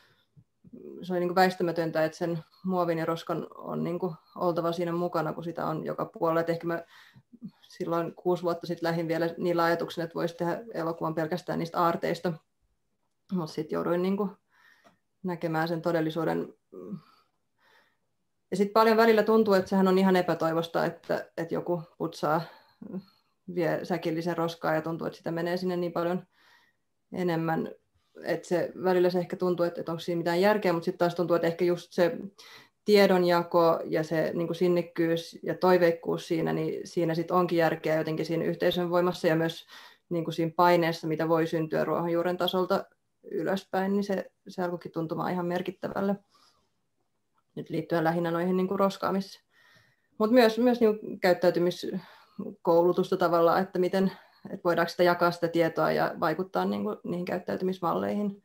Se on niin kuin väistämätöntä, että sen muovin ja roskan on niin kuin oltava siinä mukana, kun sitä on joka puolella. Et ehkä mä silloin kuusi vuotta sitten lähdin vielä niillä ajatuksilla, että voisi tehdä elokuvan pelkästään niistä aarteista. Mutta sitten jouduin niin kuin näkemään sen todellisuuden. Ja sitten paljon välillä tuntuu, että sehän on ihan epätoivosta, että, että joku putsaa vie säkillisen roskaa ja tuntuu, että sitä menee sinne niin paljon enemmän, että se välillä se ehkä tuntuu, että, että onko siinä mitään järkeä, mutta sitten taas tuntuu, että ehkä just se tiedonjako ja se niin kuin sinnikkyys ja toiveikkuus siinä, niin siinä sitten onkin järkeä jotenkin siinä yhteisön voimassa ja myös niin kuin siinä paineessa, mitä voi syntyä ruohonjuuren tasolta ylöspäin, niin se, se alkoikin tuntumaan ihan merkittävälle. Nyt liittyen lähinnä noihin niin kuin roskaamis. Mutta myös, myös niin kuin käyttäytymiskoulutusta tavallaan, että miten että voidaanko sitä jakaa sitä tietoa ja vaikuttaa niin kuin niihin käyttäytymismalleihin.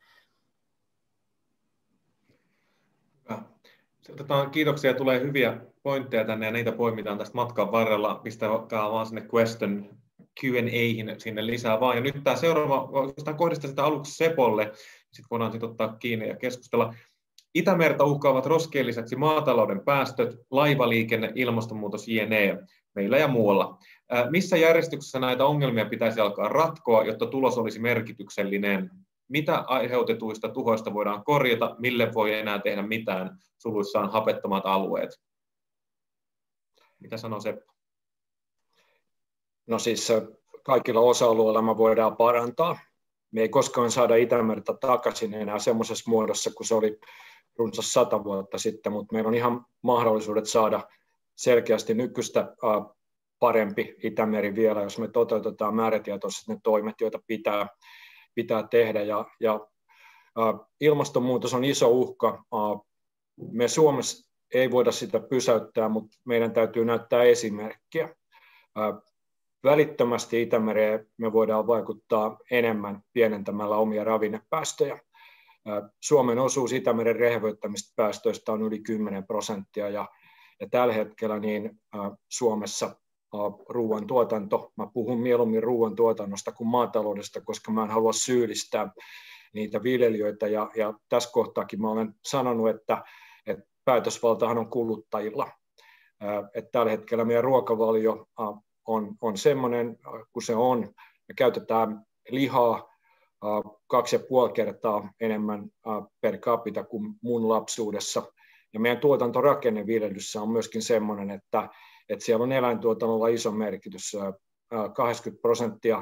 Otetaan kiitoksia, tulee hyviä pointteja tänne ja niitä poimitaan tästä matkan varrella. Pistäkää vaan sinne question Q and A:hin sinne lisää vaan. Ja nyt tämä seuraava, oikeastaan kohdistaa sitä aluksi Sepolle, sitten voidaan sitten ottaa kiinni ja keskustella. Itämerta uhkaavat roskien lisäksi maatalouden päästöt, laivaliikenne, ilmastonmuutos jne. meillä ja muualla. Missä järjestyksessä näitä ongelmia pitäisi alkaa ratkoa, jotta tulos olisi merkityksellinen? Mitä aiheutetuista tuhoista voidaan korjata, mille voi enää tehdä mitään, suluissaan hapettomat alueet? Mitä sanoo Seppo? No siis kaikilla osa-alueilla me voidaan parantaa. Me ei koskaan saada Itämerta takaisin enää semmoisessa muodossa, kun se oli runsas sata vuotta sitten, mutta meillä on ihan mahdollisuudet saada selkeästi nykyistä parempi Itämeri vielä, jos me toteutetaan määrätietoisesti ne toimet, joita pitää, pitää tehdä. Ja, ja ilmastonmuutos on iso uhka. Me Suomessa ei voida sitä pysäyttää, mutta meidän täytyy näyttää esimerkkiä. Välittömästi Itämereen me voidaan vaikuttaa enemmän pienentämällä omia ravinnepäästöjä. Suomen osuus Itämeren rehevöittämistä päästöistä on yli kymmenen prosenttia ja, ja tällä hetkellä niin Suomessa ruoantuotanto, mä puhun mieluummin ruoantuotannosta kuin maataloudesta, koska mä en halua syyllistää niitä viljelijöitä ja, ja tässä kohtaakin mä olen sanonut, että, että päätösvaltahan on kuluttajilla. Että tällä hetkellä meidän ruokavalio on, on semmoinen, kun se on, me käytetään lihaa kaksi ja puoli kertaa enemmän per capita kuin mun lapsuudessa. Ja meidän tuotantorakenne viljelyssä on myöskin semmoinen, että, että siellä on eläintuotannolla iso merkitys. kahdeksankymmentä prosenttia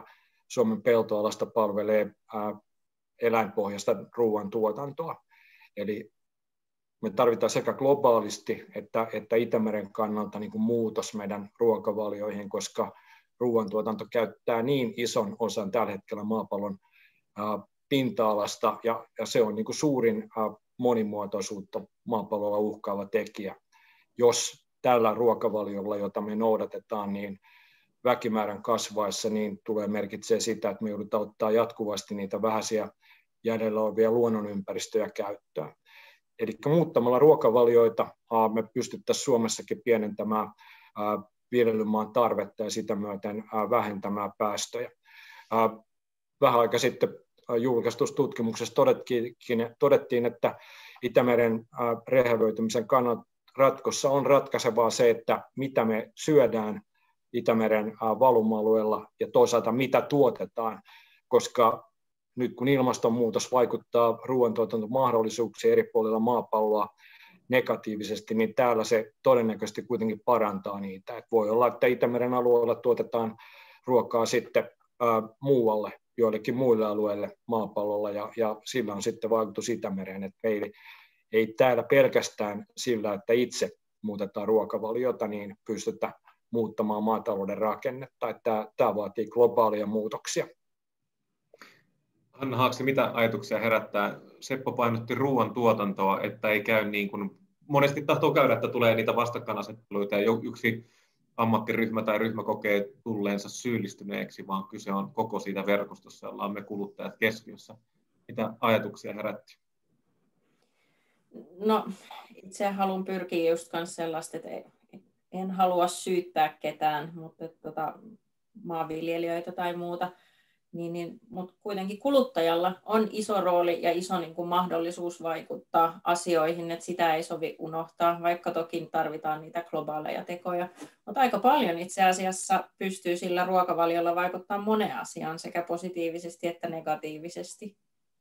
Suomen peltoalasta palvelee ää, eläinpohjaista ruoantuotantoa. Eli me tarvitaan sekä globaalisti että, että Itämeren kannalta niin kuin muutos meidän ruokavalioihin, koska ruoantuotanto käyttää niin ison osan tällä hetkellä maapallon ää, pinta-alasta, ja, ja se on niin kuin suurin ää, monimuotoisuutta maapallolla uhkaava tekijä. Jos tällä ruokavaliolla, jota me noudatetaan, niin väkimäärän kasvaessa niin tulee merkitsee sitä, että me joudutaan ottaa jatkuvasti niitä vähäisiä jäljellä olevia luonnonympäristöjä käyttöön. Eli muuttamalla ruokavalioita me pystyttäisiin Suomessakin pienentämään viljelymaan tarvetta ja sitä myöten vähentämään päästöjä. Vähän aika sitten julkaistussa tutkimuksessa todettiin, että Itämeren rehevöitymisen kannalta ratkossa on ratkaisevaa se, että mitä me syödään Itämeren valuma-alueella ja toisaalta mitä tuotetaan, koska nyt kun ilmastonmuutos vaikuttaa ruoantuotantomahdollisuuksiin eri puolilla maapalloa negatiivisesti, niin täällä se todennäköisesti kuitenkin parantaa niitä. Et voi olla, että Itämeren alueella tuotetaan ruokaa sitten ää, muualle, joillekin muille alueille maapallolla, ja, ja sillä on sitten vaikutus Itämereen. Et meillä ei täällä pelkästään sillä, että itse muutetaan ruokavaliota, niin pystytä muuttamaan maatalouden rakennetta. Että tämä vaatii globaalia muutoksia. Hanna Haaksi, mitä ajatuksia herättää? Seppo painotti ruoan tuotantoa, että ei käy niin kuin monesti tahtoo käydä, että tulee niitä vastakkainasetteluita ja yksi ammattiryhmä tai ryhmä kokee tulleensa syyllistyneeksi, vaan kyse on koko siitä verkostossa, jolla on me kuluttajat keskiössä. Mitä ajatuksia herätti? No, itse haluan pyrkiä just myös sellaista, että en halua syyttää ketään, mutta tota, maanviljelijöitä tai muuta. Niin, niin, mutta kuitenkin kuluttajalla on iso rooli ja iso niin kuin, mahdollisuus vaikuttaa asioihin, että sitä ei sovi unohtaa, vaikka toki tarvitaan niitä globaaleja tekoja. Mutta aika paljon itse asiassa pystyy sillä ruokavaliolla vaikuttamaan moneen asiaan, sekä positiivisesti että negatiivisesti.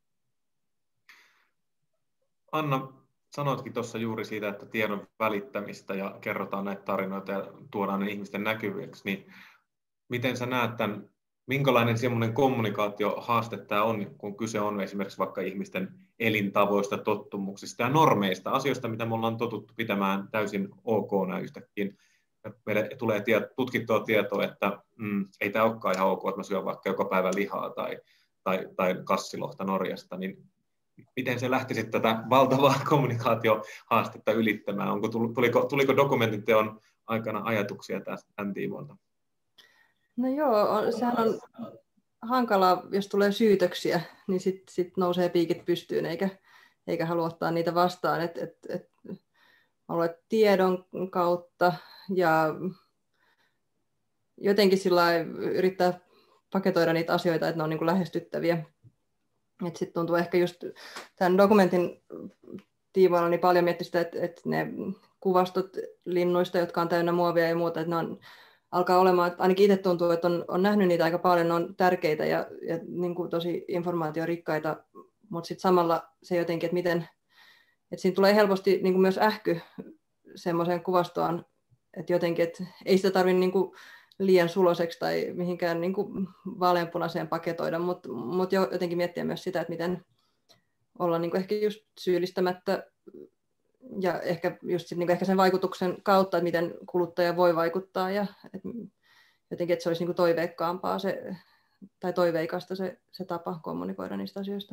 Anna, sanoitkin tuossa juuri siitä, että tiedon välittämistä ja kerrotaan näitä tarinoita ja tuodaan ne ihmisten näkyviksi, niin miten sä näet tämän? Minkälainen semmoinen kommunikaatiohaaste tämä on, kun kyse on esimerkiksi vaikka ihmisten elintavoista, tottumuksista ja normeista, asioista, mitä me ollaan totuttu pitämään täysin ok-na yhtäkkiä. Meille tulee tie, tutkittua tietoa, että mm, ei tämä olekaan ihan ok, että mä syön vaikka joka päivä lihaa tai, tai, tai kassilohta Norjasta, niin miten se lähtisi tätä valtavaa kommunikaatiohaastetta ylittämään? Onko, tuliko, tuliko dokumenttiteon aikana ajatuksia tämän tiimoilta? No joo, sehän on hankalaa, jos tulee syytöksiä, niin sitten sit nousee piikit pystyyn, eikä, eikä halua ottaa niitä vastaan. Et, et, et, haluat tiedon kautta ja jotenkin sillä yrittää paketoida niitä asioita, että ne on niin kuin lähestyttäviä. Sitten tuntuu ehkä just tämän dokumentin tiimoilla niin paljon miettiä sitä, että, että ne kuvastot linnuista, jotka on täynnä muovia ja muuta, että ne on alkaa olemaan, ainakin itse tuntuu, että on, on nähnyt niitä aika paljon, ne on tärkeitä ja, ja niin kuin tosi informaatiorikkaita, mutta sitten samalla se jotenkin, että miten, että siinä tulee helposti niin kuin myös ähky semmoiseen kuvastoon, että jotenkin, että ei sitä tarvitse niin kuin liian suloseksi tai mihinkään niin kuin vaaleanpunaiseen paketoida, mutta mut jotenkin miettiä myös sitä, että miten olla niin kuin ehkä just syyllistämättä ja ehkä, just sit, niin kuin ehkä sen vaikutuksen kautta, että miten kuluttaja voi vaikuttaa ja et, jotenkin, että se olisi niin kuin toiveikkaampaa se, tai toiveikasta se, se tapa kommunikoida niistä asioista.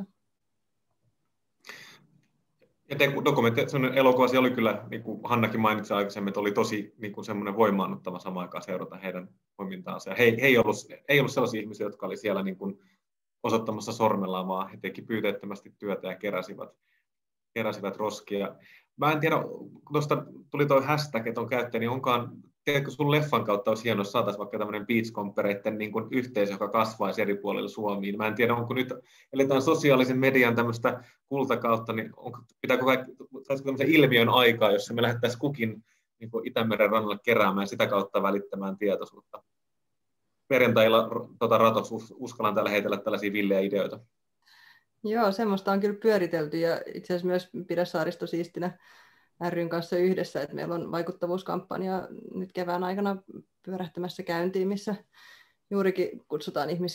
Ja dokumentti, sellainen elokuva, se oli kyllä, niin kuin Hannakin mainitsi aikaisemmin, että oli tosi niin kuin semmoinen voimaannuttava samaan aikaan seurata heidän toimintaansa. Ja he, he ei, ollut, ei ollut sellaisia ihmisiä, jotka oli siellä niin kuin osoittamassa sormellaan, vaan he teki pyyteettömästi työtä ja keräsivät, keräsivät roskia. Mä en tiedä, tuosta tuli tuo hashtag, että on käyttäjä, niin onkaan, tiedätkö, sun leffan kautta olisi hienoa, jos saataisiin vaikka tämmöinen beachcompereiden niin kuin yhteisö, joka kasvaisi eri puolilla Suomiin. Mä en tiedä, onko nyt, eletään sosiaalisen median tämmöistä kultakautta, niin onko, pitääkö kaikki, saisiko tämmöisen ilmiön aikaa, jossa me lähdettäisiin kukin niin kuin Itämeren rannalle keräämään ja sitä kautta välittämään tietoisuutta. Perjantailla tota, Ratos, uskallan täällä heitellä tällaisia villejä ideoita. Joo, semmoista on kyllä pyöritelty ja itse asiassa myös Pidä Saaristo siistinä ry:n kanssa yhdessä, että meillä on vaikuttavuuskampanja nyt kevään aikana pyörähtämässä käyntiin, missä juurikin kutsutaan ihmisiä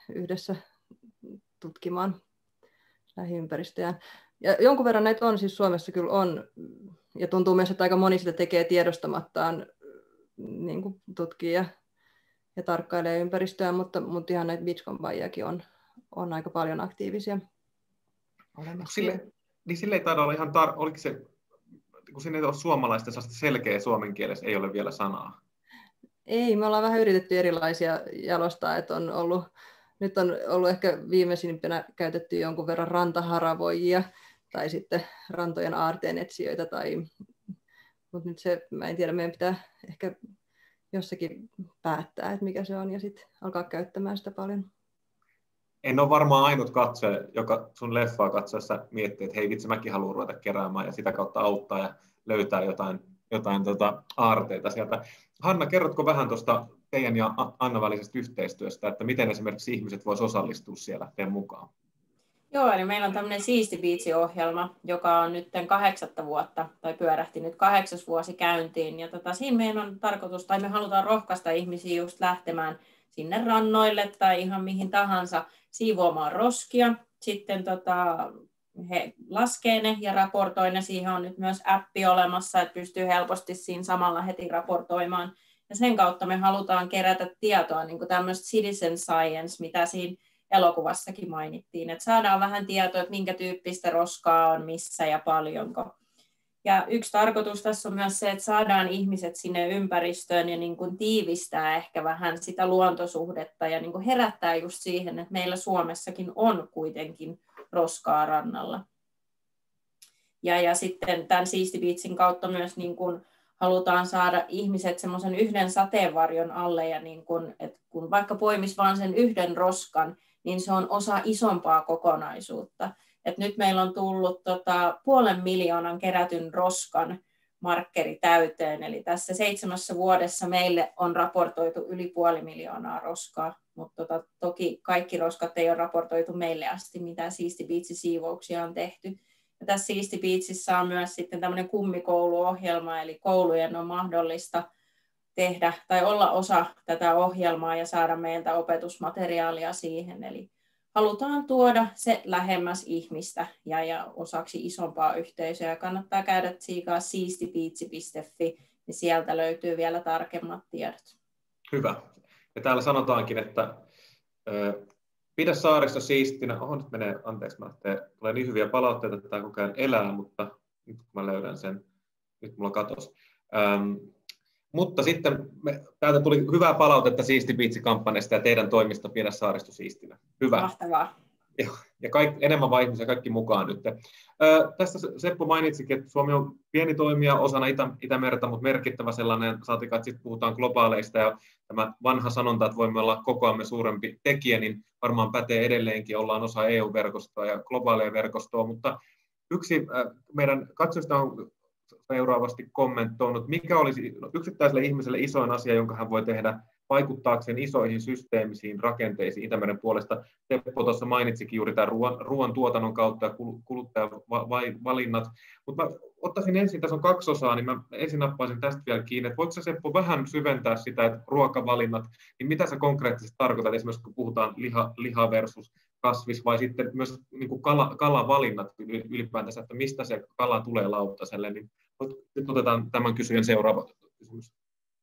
yhdessä tutkimaan lähiympäristöjään. Ja jonkun verran näitä on, siis Suomessa kyllä on, ja tuntuu myös, että aika moni sitä tekee tiedostamattaan, niin kuin tutkii ja, ja tarkkailee ympäristöä, mutta, mutta ihan näitä beachcombiakin on, on aika paljon aktiivisia olemassa. Sille, niin sille ei taida olla ihan, tar- oliko se, kun sinne ei ole suomalaista selkeä suomen kielessä, ei ole vielä sanaa. Ei, me ollaan vähän yritetty erilaisia jalostaa, että on ollut, nyt on ollut ehkä viimeisimpänä käytetty jonkun verran rantaharavoijia tai sitten rantojen aarteenetsijöitä, tai, mutta nyt se, mä en tiedä, meidän pitää ehkä jossakin päättää, että mikä se on, ja sitten alkaa käyttämään sitä paljon. En ole varmaan ainut katsoja, joka sun leffaa katsoessa miettii, että hei vitsi, mäkin haluan ruveta keräämään ja sitä kautta auttaa ja löytää jotain, jotain tota aarteita sieltä. Hanna, kerrotko vähän tuosta teidän ja Anna välisestä yhteistyöstä, että miten esimerkiksi ihmiset voisivat osallistua siellä teidän mukaan? Joo, eli meillä on tämmöinen Siisti Biitsi-ohjelma, joka on nyt kahdeksatta vuotta, tai pyörähti nyt kahdeksas vuosi käyntiin. Ja tota, siinä meidän on tarkoitus, tai me halutaan rohkaista ihmisiä just lähtemään sinne rannoille tai ihan mihin tahansa siivoamaan roskia. Sitten tota, he laskee ne ja raportoi ne. Siihen on nyt myös appi olemassa, että pystyy helposti siinä samalla heti raportoimaan. Ja sen kautta me halutaan kerätä tietoa, niin kuin tämmöistä citizen science, mitä siinä elokuvassakin mainittiin, että saadaan vähän tietoa, että minkä tyyppistä roskaa on, missä ja paljonko. Ja yksi tarkoitus tässä on myös se, että saadaan ihmiset sinne ympäristöön ja niin kuin tiivistää ehkä vähän sitä luontosuhdetta ja niin kuin herättää just siihen, että meillä Suomessakin on kuitenkin roskaa rannalla. Ja, ja sitten tämän Siisti Biitsin kautta myös niin kuin halutaan saada ihmiset semmoisen yhden sateenvarjon alle, ja niin kuin, että kun vaikka poimisi vain sen yhden roskan, niin se on osa isompaa kokonaisuutta. Et nyt meillä on tullut tota, puolen miljoonan kerätyn roskan markkeri täyteen, eli tässä seitsemässä vuodessa meille on raportoitu yli puoli miljoonaa roskaa, mutta tota, toki kaikki roskat ei ole raportoitu meille asti, mitä Siisti Biitsi-siivouksia on tehty. Ja tässä Siisti Biitsissä on myös sitten tämmöinen kummikouluohjelma, eli koulujen on mahdollista tehdä tai olla osa tätä ohjelmaa ja saada meiltä opetusmateriaalia siihen. Eli halutaan tuoda se lähemmäs ihmistä ja, ja osaksi isompaa yhteisöä. Kannattaa käydä tsiikaa siistibiitsi piste fi, niin sieltä löytyy vielä tarkemmat tiedot. Hyvä. Ja täällä sanotaankin, että ö, pidä saaristo siistinä. Oho, nyt menee, anteeksi, mä lähtee, tulee niin hyviä palautteita, että tämä koko ajan elää, mutta nyt kun mä löydän sen, nyt mulla katos. Ähm, Mutta sitten me, täältä tuli hyvää palautetta Siisti Biitsi-kampanjasta ja teidän toimista Pidä saaristo siistinä. Hyvä. Mahtavaa. Ja, ja kaikki, enemmän vaan ihmisiä, kaikki mukaan nyt. Ö, tästä Seppo mainitsikin, että Suomi on pieni toimija osana Itä, Itämerta, mutta merkittävä sellainen, saatika, että sitten puhutaan globaaleista, ja tämä vanha sanonta, että voimme olla kokoamme suurempi tekijä, niin varmaan pätee edelleenkin, ollaan osa E U-verkostoa ja globaalia verkostoa, mutta yksi äh, meidän katsojista on seuraavasti kommentoinut, mikä olisi yksittäiselle ihmiselle isoin asia, jonka hän voi tehdä vaikuttaakseen isoihin systeemisiin rakenteisiin Itämeren puolesta. Teppo tuossa mainitsikin juuri tämän ruoan, ruoan tuotannon kautta ja kuluttajavalinnat. Mutta mä ottaisin ensin, tässä on kaksi osaa, niin mä ensin nappaisin tästä vielä kiinni, että voitko sä Seppo vähän syventää sitä, että ruokavalinnat, niin mitä sä konkreettisesti tarkoitat, esimerkiksi kun puhutaan liha, liha versus kasvis, vai sitten myös niin kuin kala, kalavalinnat ylipäätänsä, että mistä se kala tulee lautaselle, niin nyt otetaan tämän kysyjän seuraava kysymys.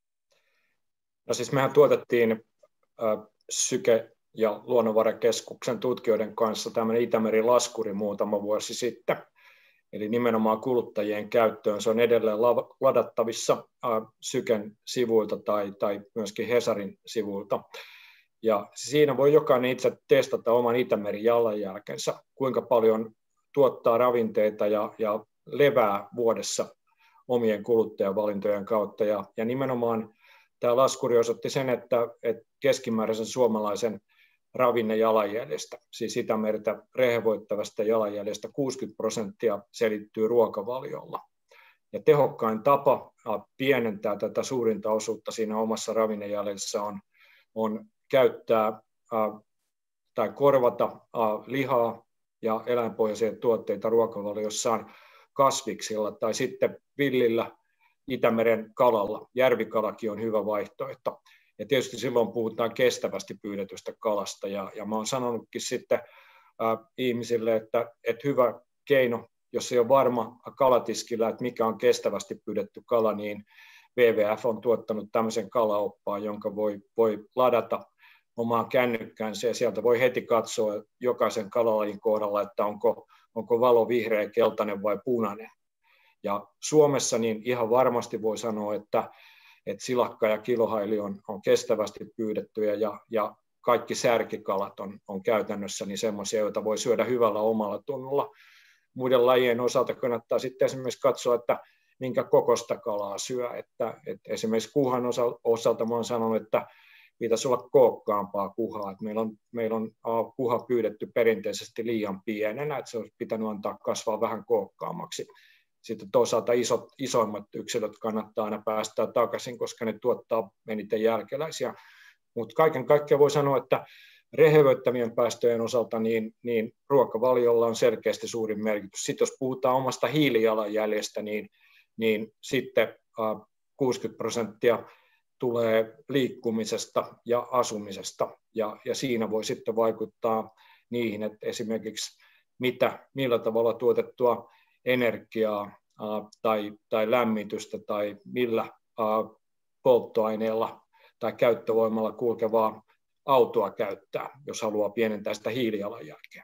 No siis mehän tuotettiin äh, Syke- ja Luonnonvarakeskuksen tutkijoiden kanssa tämmöinen Itämeri-laskuri muutama vuosi sitten, eli nimenomaan kuluttajien käyttöön. Se on edelleen ladattavissa äh, Syken sivuilta tai, tai myöskin Hesarin sivuilta. Ja siinä voi jokainen itse testata oman Itämeren jalanjälkensä, kuinka paljon tuottaa ravinteita ja, ja levää vuodessa omien kuluttajavalintojen kautta. Ja, ja nimenomaan tämä laskuri osoitti sen, että, että keskimääräisen suomalaisen ravinnejalanjäljestä, siis Itämerta rehevöittävästä jalanjäljestä, kuusikymmentä prosenttia selittyy ruokavaliolla. Ja tehokkain tapa pienentää tätä suurinta osuutta siinä omassa ravinnejäljessä on, on käyttää äh, tai korvata äh, lihaa ja eläinpohjaisia tuotteita ruokavaliossaan kasviksilla tai sitten villillä Itämeren kalalla. Järvikalakin on hyvä vaihtoehto. Ja tietysti silloin puhutaan kestävästi pyydetystä kalasta. Ja, ja mä oon sanonutkin sitten äh, ihmisille, että, että hyvä keino, jos ei ole varma kalatiskillä, että mikä on kestävästi pyydetty kala, niin W W F on tuottanut tämmöisen kalaoppaan, jonka voi, voi ladata omaan kännykkäänsä ja sieltä voi heti katsoa jokaisen kalalajin kohdalla, että onko, onko valo vihreä, keltainen vai punainen. Ja Suomessa niin ihan varmasti voi sanoa, että, että silakka ja kilohaili on, on kestävästi pyydettyjä ja, ja kaikki särkikalat on, on käytännössä niin semmoisia, joita voi syödä hyvällä omalla tunnolla. Muiden lajien osalta kannattaa sitten esimerkiksi katsoa, että minkä kokosta kalaa syö. Että, että esimerkiksi kuhan osalta mä olen sanonut, että pitäisi olla kookkaampaa kuhaa. Että meillä on, meillä on kuha pyydetty perinteisesti liian pienenä, että se olisi pitänyt antaa kasvaa vähän kookkaammaksi. Sitten toisaalta isot, isoimmat yksilöt kannattaa aina päästää takaisin, koska ne tuottaa eniten jälkeläisiä. Mutta kaiken kaikkiaan voi sanoa, että rehevöittävien päästöjen osalta niin, niin ruokavaliolla on selkeästi suurin merkitys. Sitten jos puhutaan omasta hiilijalanjäljestä, niin, niin sitten äh, kuusikymmentä prosenttia tulee liikkumisesta ja asumisesta. Ja, ja siinä voi sitten vaikuttaa niihin, että esimerkiksi mitä, millä tavalla tuotettua energiaa äh, tai, tai lämmitystä tai millä äh, polttoaineella tai käyttövoimalla kulkevaa autoa käyttää, jos haluaa pienentää sitä hiilijalanjälkeä.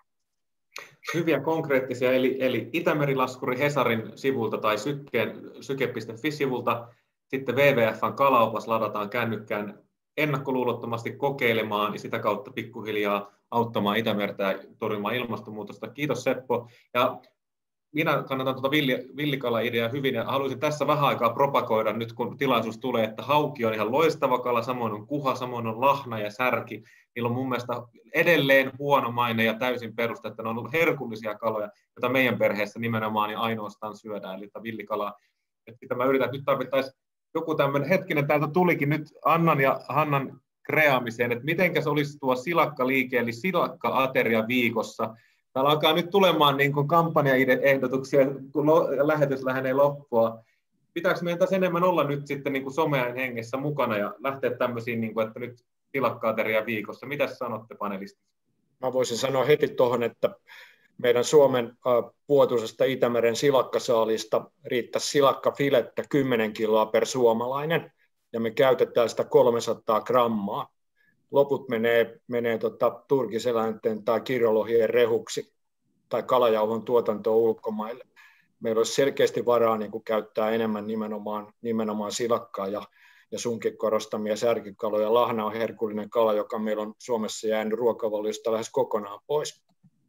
Hyviä konkreettisia, eli, eli Itämerilaskuri Hesarin sivulta tai syke piste fi-sivulta, sitten W W F:n kalaopas ladataan kännykkään ennakkoluulottomasti kokeilemaan ja sitä kautta pikkuhiljaa auttamaan Itämertä ja torjumaan ilmastonmuutosta. Kiitos Seppo. Ja minä kannatan tuota villi, villikala-ideaa hyvin ja haluaisin tässä vähän aikaa propagoida nyt, kun tilaisuus tulee, että hauki on ihan loistava kala, samoin on kuha, samoin on lahna ja särki. Niillä on mun mielestä edelleen huono maine ja täysin peruste, että ne on ollut herkullisia kaloja, joita meidän perheessä nimenomaan ja ainoastaan syödään, eli villikalaa. Että mä yritän, että nyt tarvittaisiin joku tämmöinen, hetkinen, täältä tulikin nyt Annan ja Hannan kreaamiseen, että mitenkäs olisi tuo silakkaliike, eli silakka-ateria viikossa. Täällä alkaa nyt tulemaan niin kuin kampanjaehdotuksia, kun lähetys lähenee loppua. Pitääkö meidän tässä enemmän olla nyt sitten niin kuin someajan hengessä mukana ja lähteä tämmöisiin, niin kuin, että nyt silakka-ateria viikossa? Mitä sanotte panelistit? Mä voisin sanoa heti tuohon, että meidän Suomen vuotuisesta Itämeren silakkasaalista riittäisi silakkafilettä kymmenen kiloa per suomalainen, ja me käytetään sitä kolmesataa grammaa. Loput menee, menee tota, turkiseläinten tai kirjolohien rehuksi tai kalajauhon tuotantoon ulkomaille. Meillä olisi selkeästi varaa niin kuin käyttää enemmän nimenomaan, nimenomaan silakkaa ja, ja sunkin korostamia särkikaloja. Lahna on herkullinen kala, joka meillä on Suomessa jäänyt ruokavaliosta lähes kokonaan pois.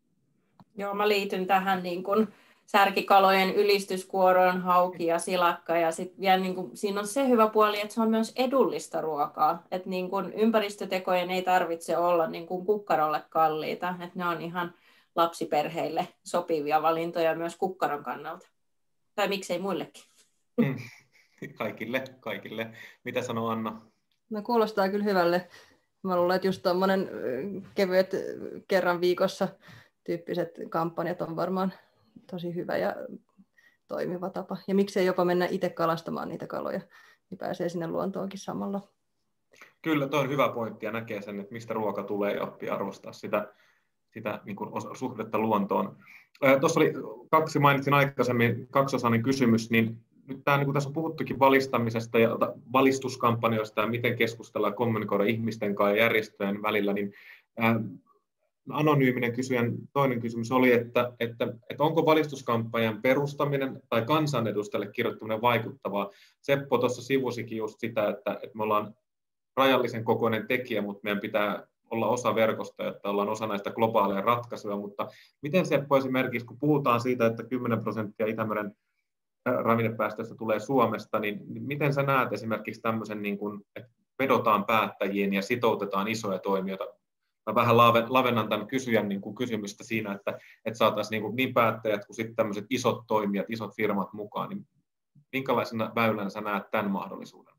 Joo, mä liityn tähän niin kuin särkikalojen ylistyskuoroon, hauki ja silakka. Ja sit vielä niin kuin, siinä on se hyvä puoli, että se on myös edullista ruokaa. Että niin kuin ympäristötekojen ei tarvitse olla niin kuin kukkarolle kalliita. Että ne on ihan lapsiperheille sopivia valintoja myös kukkaron kannalta. Tai miksei muillekin. Mm. Kaikille, kaikille. Mitä sanoo Anna? No kuulostaa kyllä hyvälle. Mä luulen, että just tommonen kevyet kerran viikossa tyyppiset kampanjat on varmaan tosi hyvä ja toimiva tapa. Ja miksei jopa mennä itse kalastamaan niitä kaloja, niin pääsee sinne luontoonkin samalla. Kyllä, tuo on hyvä pointti ja näkee sen, että mistä ruoka tulee ja oppii arvostaa sitä, sitä niin kuin suhdetta luontoon. Tuossa oli kaksi, mainitsin aikaisemmin, kaksiosainen kysymys, niin nyt tämä, niin kuin tässä on puhuttukin valistamisesta ja valistuskampanjoista ja miten keskustellaan ja kommunikoida ihmisten kanssa ja järjestöjen välillä, niin ää, anonyyminen kysyjän toinen kysymys oli, että, että, että onko valistuskampanjan perustaminen tai kansanedustajalle kirjoittaminen vaikuttavaa. Seppo tuossa sivusikin just sitä, että, että me ollaan rajallisen kokoinen tekijä, mutta meidän pitää olla osa verkostoa, että ollaan osa näistä globaaleja ratkaisuja, mutta miten Seppo esimerkiksi, kun puhutaan siitä, että kymmenen prosenttia Itämeren ravinnepäästöistä tulee Suomesta, niin miten sä näet esimerkiksi tämmöisen, niin kuin, että vedotaan päättäjiin ja sitoutetaan isoja toimijoita? Mä vähän lavennan tämän kysyjän niin kuin kysymystä siinä, että, että saataisiin niin, kuin niin päättäjät kuin sitten tämmöiset isot toimijat, isot firmat mukaan, niin minkälaisena väylänä sä näet tämän mahdollisuuden?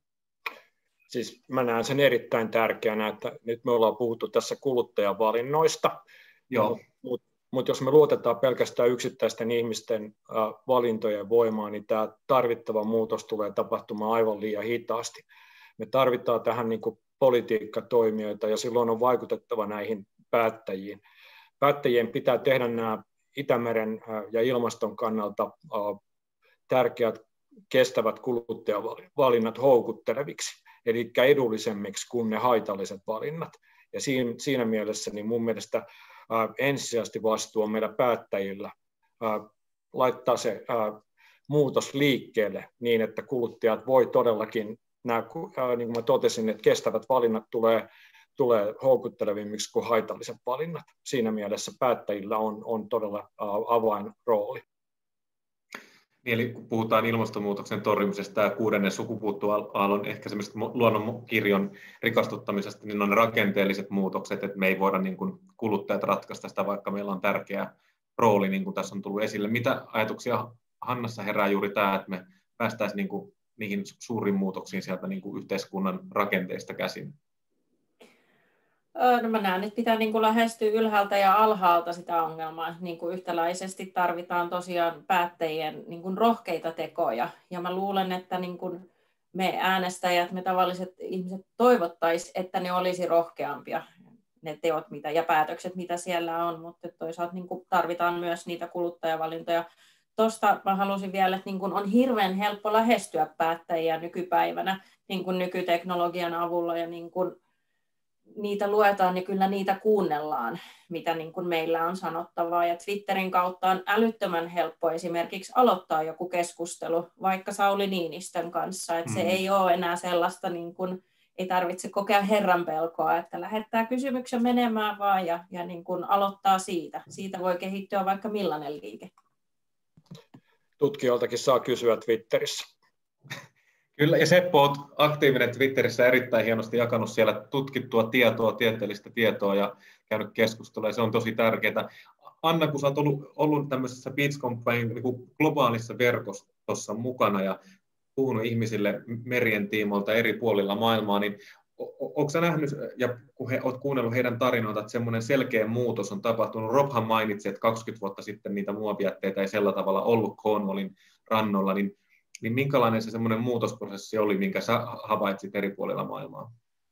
Siis mä näen sen erittäin tärkeänä, että nyt me ollaan puhuttu tässä kuluttajavalinnoista, mutta mut, mut jos me luotetaan pelkästään yksittäisten ihmisten äh, valintojen voimaan, niin tämä tarvittava muutos tulee tapahtumaan aivan liian hitaasti. Me tarvitaan tähän niin kuin politiikkatoimijoita ja silloin on vaikutettava näihin päättäjiin. Päättäjien pitää tehdä nämä Itämeren ja ilmaston kannalta tärkeät kestävät kuluttajavalinnat houkutteleviksi, eli edullisemmiksi kuin ne haitalliset valinnat. Ja siinä, siinä mielessä niin mun mielestä ää, ensisijaisesti vastuu on meillä päättäjillä ää, laittaa se ää, muutos liikkeelle niin, että kuluttajat voi todellakin, nämä, ää, niin kuin mä totesin, että kestävät valinnat tulee, tulee houkuttelevimmiksi kuin haitalliset valinnat. Siinä mielessä päättäjillä on, on todella ää, avainrooli. Eli kun puhutaan ilmastonmuutoksen torjumisesta ja kuudennen sukupuuttoaallon ehkäisemisestä luonnonkirjon rikastuttamisesta, niin on rakenteelliset muutokset, että me ei voida niin kuin kuluttajat ratkaista sitä, vaikka meillä on tärkeä rooli, niin kuin tässä on tullut esille. Mitä ajatuksia Hannassa herää juuri tämä, että me päästäisiin niin kuin niihin suuriin muutoksiin sieltä niin kuin yhteiskunnan rakenteista käsin? No mä näen, että pitää niin kuin lähestyä ylhäältä ja alhaalta sitä ongelmaa. Niin kuin yhtäläisesti tarvitaan tosiaan päättäjien niin kuin rohkeita tekoja. Ja mä luulen, että niin kuin me äänestäjät, me tavalliset ihmiset toivottaisiin, että ne olisi rohkeampia, ne teot mitä, ja päätökset, mitä siellä on. Mutta toisaalta niin kuin tarvitaan myös niitä kuluttajavalintoja. Tuosta mä halusin vielä, että niin kuin on hirveän helppo lähestyä päättäjiä nykypäivänä niin kuin nykyteknologian avulla ja niin kuin niitä luetaan ja kyllä niitä kuunnellaan, mitä niin kuin meillä on sanottavaa. Ja Twitterin kautta on älyttömän helppo esimerkiksi aloittaa joku keskustelu, vaikka Sauli Niinistön kanssa. Että mm. se ei ole enää sellaista, niin kuin, ei tarvitse kokea herran pelkoa, että lähettää kysymyksen menemään vaan ja, ja niin kuin aloittaa siitä. Siitä voi kehittyä vaikka millainen liike. Tutkijoiltakin saa kysyä Twitterissä. Kyllä, ja Seppo, olet aktiivinen Twitterissä, erittäin hienosti jakanut siellä tutkittua tietoa, tieteellistä tietoa ja käynyt keskustelua, ja se on tosi tärkeää. Anna, kun sä olet ollut, ollut tämmöisessä BeachCompaign niin kuin globaalissa verkostossa mukana ja puhunut ihmisille merien tiimoilta eri puolilla maailmaa, niin oletko sä nähnyt, ja kun he, olet kuunnellut heidän tarinoita, että semmoinen selkeä muutos on tapahtunut? Robhan mainitsi, että kaksikymmentä vuotta sitten niitä muovijätteitä ei sillä tavalla ollut Cornwallin rannolla, niin Niin minkälainen se semmoinen muutosprosessi oli, minkä sä havaitsit eri puolilla maailmaa?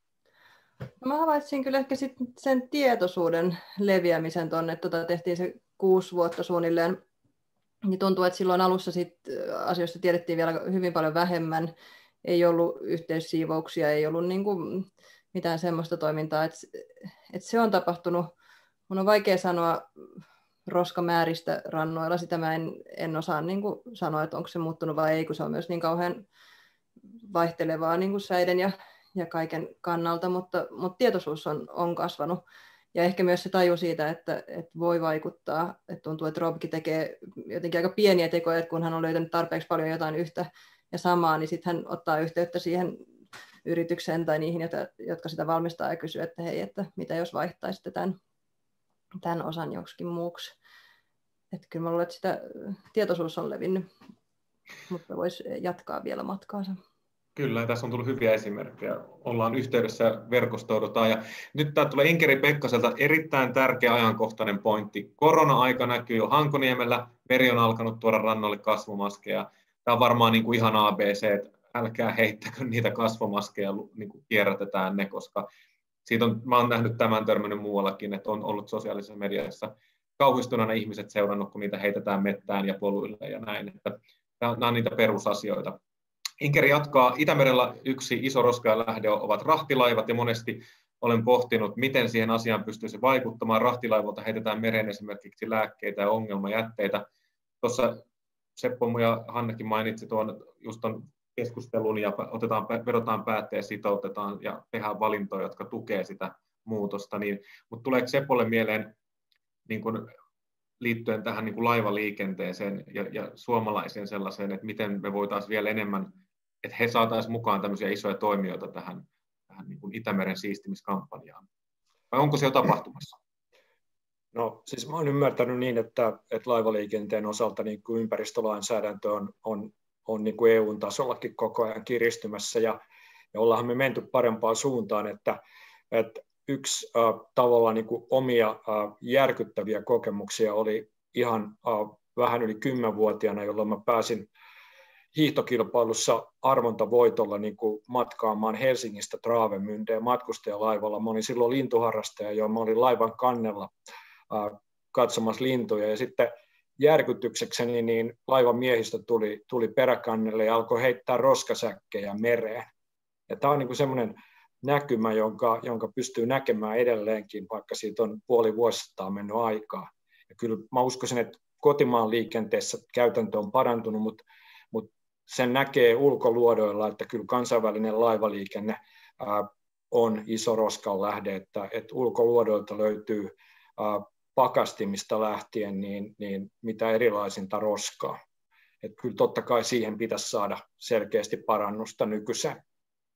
No mä havaitsin kyllä ehkä sit sen tietoisuuden leviämisen tuonne, että tota tehtiin se kuusi vuotta suunnilleen. Niin tuntuu, että silloin alussa sit asioista tiedettiin vielä hyvin paljon vähemmän. Ei ollut yhteissiivouksia, ei ollut niinku mitään semmoista toimintaa. Että et se on tapahtunut. Mun on vaikea sanoa roskamääristä rannoilla, sitä mä en, en osaa niin kuin sanoa, että onko se muuttunut vai ei, kun se on myös niin kauhean vaihtelevaa niin kuin säiden ja, ja kaiken kannalta, mutta, mutta tietoisuus on, on kasvanut. Ja ehkä myös se taju siitä, että, että voi vaikuttaa, että tuntuu, että Robkin tekee jotenkin aika pieniä tekoja, että kun hän on löytänyt tarpeeksi paljon jotain yhtä ja samaa, niin sitten hän ottaa yhteyttä siihen yritykseen tai niihin, jotka sitä valmistaa ja kysyy, että hei, että mitä jos vaihtaisitte tämän tämän osan joksikin muuksi. Että kyllä mä luulen, että sitä tietoisuus on levinnyt, mutta voisi jatkaa vielä matkaansa. Kyllä, tässä on tullut hyviä esimerkkejä. Ollaan yhteydessä, verkostoidutaan. Ja nyt tämä tulee Inkeri Pekkaselta erittäin tärkeä ajankohtainen pointti. Korona-aika näkyy jo Hankoniemellä, meri on alkanut tuoda rannoille kasvomaskeja. Tämä on varmaan niin kuin ihan A B C, että älkää heittäkö niitä kasvomaskeja, niin kuin kierrätetään ne, koska siitä on, mä olen nähnyt tämän törmännyt muuallakin, että on ollut sosiaalisessa mediassa kauhistuneena ihmiset seurannut, kun niitä heitetään mettään ja poluille ja näin. Että nämä on niitä perusasioita. Inkeri jatkaa. Itämerellä yksi iso roskajan lähde ovat rahtilaivat, ja monesti olen pohtinut, miten siihen asiaan pystyisi vaikuttamaan. Rahtilaivolta heitetään mereen esimerkiksi lääkkeitä ja ongelmajätteitä. Tuossa Seppo ja Hannakin mainitsi tuon just ton keskustelun ja otetaan, vedotaan päätteen, sitoutetaan ja tehdään valintoja, jotka tukee sitä muutosta. Niin, mutta tuleeko Sepolle mieleen niin kun, liittyen tähän niin kun laivaliikenteeseen ja, ja suomalaiseen sellaiseen, että miten me voitaisiin vielä enemmän, että he saataisiin mukaan tämmöisiä isoja toimijoita tähän, tähän niin kun Itämeren siistimiskampanjaan? Vai onko se jo tapahtumassa? No siis mä olen ymmärtänyt niin, että, että laivaliikenteen osalta niin kuin ympäristölainsäädäntö on, on on niin kuin E U:n tasollakin koko ajan kiristymässä, ja, ja ollaan me menty parempaan suuntaan, että, että yksi äh, tavallaan niin kuin omia äh, järkyttäviä kokemuksia oli ihan äh, vähän yli kymmenvuotiaana, jolloin mä pääsin hiihtokilpailussa arvontavoitolla niin kuin matkaamaan Helsingistä Travemündeen matkustajalaivalla. Mä olin silloin lintuharrastaja, jo mä olin laivan kannella äh, katsomassa lintuja, ja sitten järkytyksekseni niin laivan miehistö tuli, tuli peräkannelle ja alkoi heittää roskasäkkejä mereen. Ja tämä on niin kuin semmoinen näkymä, jonka, jonka pystyy näkemään edelleenkin, vaikka siitä on puoli vuosisataa mennyt aikaa. Ja kyllä mä uskoisin, että kotimaan liikenteessä käytäntö on parantunut, mutta, mutta sen näkee ulkoluodoilla, että kyllä kansainvälinen laivaliikenne ää, on iso roskan lähde, että, että ulkoluodoilta löytyy ää, pakastimista lähtien niin, niin mitä erilaisinta roskaa. Että kyllä totta kai siihen pitäisi saada selkeästi parannusta nykyiseen.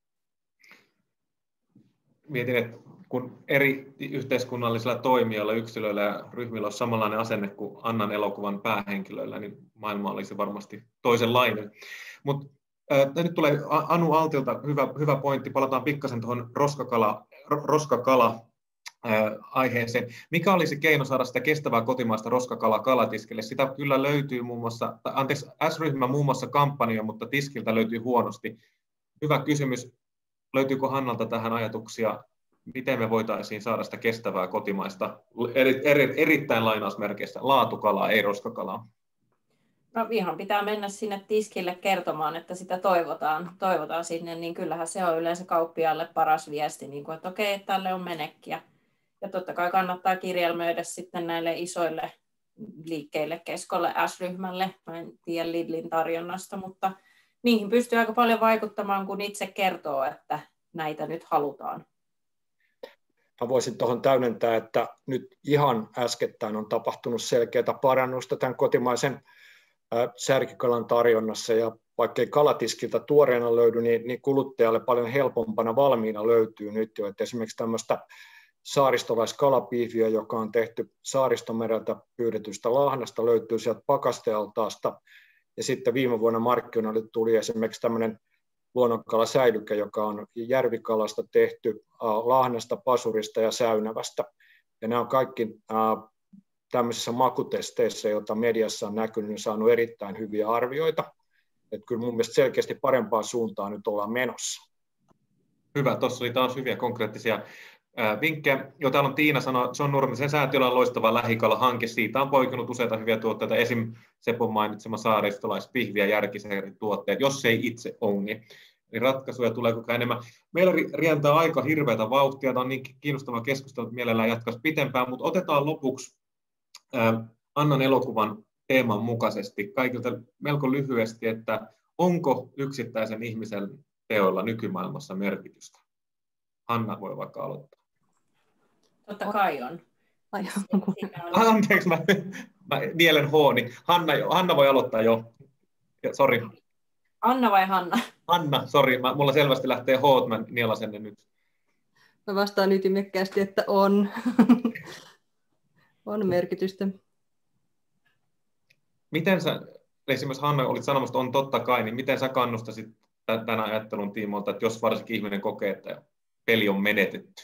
Mietin, että kun eri yhteiskunnallisilla toimijoilla, yksilöillä ja ryhmillä olisi samanlainen asenne kuin Annan elokuvan päähenkilöillä, niin maailma olisi varmasti toisenlainen. Mutta äh, nyt tulee Anu Altilta hyvä, hyvä pointti. Palataan pikkasen tuohon roskakala, roskakala aiheeseen. Mikä olisi keino saada sitä kestävää kotimaista roskakalaa kalatiskille? Sitä kyllä löytyy muun muassa, anteeksi, S-ryhmä muun muassa kampanja, mutta tiskiltä löytyy huonosti. Hyvä kysymys. Löytyykö Hannalta tähän ajatuksia, miten me voitaisiin saada sitä kestävää kotimaista, eri, eri, erittäin lainausmerkeissä, laatukalaa, ei roskakalaa? No ihan pitää mennä sinne tiskille kertomaan, että sitä toivotaan, toivotaan sinne, niin kyllähän se on yleensä kauppiaalle paras viesti, niin kuin, että okei, että tälle on menekkiä. Ja totta kai kannattaa kirjelmöidä sitten näille isoille liikkeille, Keskolle, S-ryhmälle, mä en tiedä Lidlin tarjonnasta, mutta niihin pystyy aika paljon vaikuttamaan, kun itse kertoo, että näitä nyt halutaan. Mä voisin tuohon täydentää, että nyt ihan äskettäin on tapahtunut selkeää parannusta tämän kotimaisen särkikalan tarjonnassa, ja vaikka ei kalatiskiltä tuoreena löydy, niin, niin kuluttajalle paljon helpompana valmiina löytyy nyt jo, että esimerkiksi tämmöistä saaristolaiskalapiiviä, joka on tehty Saaristomereltä pyydetystä lahnasta, löytyy sieltä pakastealtaasta, ja sitten viime vuonna markkinoille tuli esimerkiksi tämmöinen luonnonkalasäilyke, joka on järvikalasta tehty, lahnasta, pasurista ja säynävästä, ja nämä on kaikki tämmöisissä makutesteissä, joita mediassa on näkynyt, niin saanut erittäin hyviä arvioita. Että kyllä mun mielestä selkeästi parempaan suuntaan nyt ollaan menossa. Hyvä, tuossa oli taas hyviä konkreettisia vinkkejä. Jo täällä on Tiina sanoi, John Nurmisen säätiöllä on loistava lähikala-hanke. Siitä on poikinut useita hyviä tuotteita, esim. Sepon mainitsema saaristolaispihvi ja järkiseerituotteet, jos ei itse ongi. Eli ratkaisuja tulee koko ajan enemmän. Meillä rientää aika hirveätä vauhtia. Tämä on niin kiinnostava keskustelu, että mielellään jatkaisi pitempään, mutta otetaan lopuksi Annan elokuvan teeman mukaisesti kaikilta melko lyhyesti, että onko yksittäisen ihmisen teoilla nykymaailmassa merkitystä? Hanna voi vaikka aloittaa. Totta kai on. Ai, Anteeksi, mä, mä nielen hooni. Hanna, Hanna voi aloittaa jo. Sori. Anna vai Hanna? Hanna, sori. Mulla selvästi lähtee hoot, mä nielasen ne nyt. Mä vastaan ytimekkäästi, että on. On merkitystä. Miten sä, esimerkiksi Hanna olit sanomassa, että on totta kai, niin miten sä kannustasit tämän ajattelun tiimoilta, että jos varsinkin ihminen kokee, että peli on menetetty?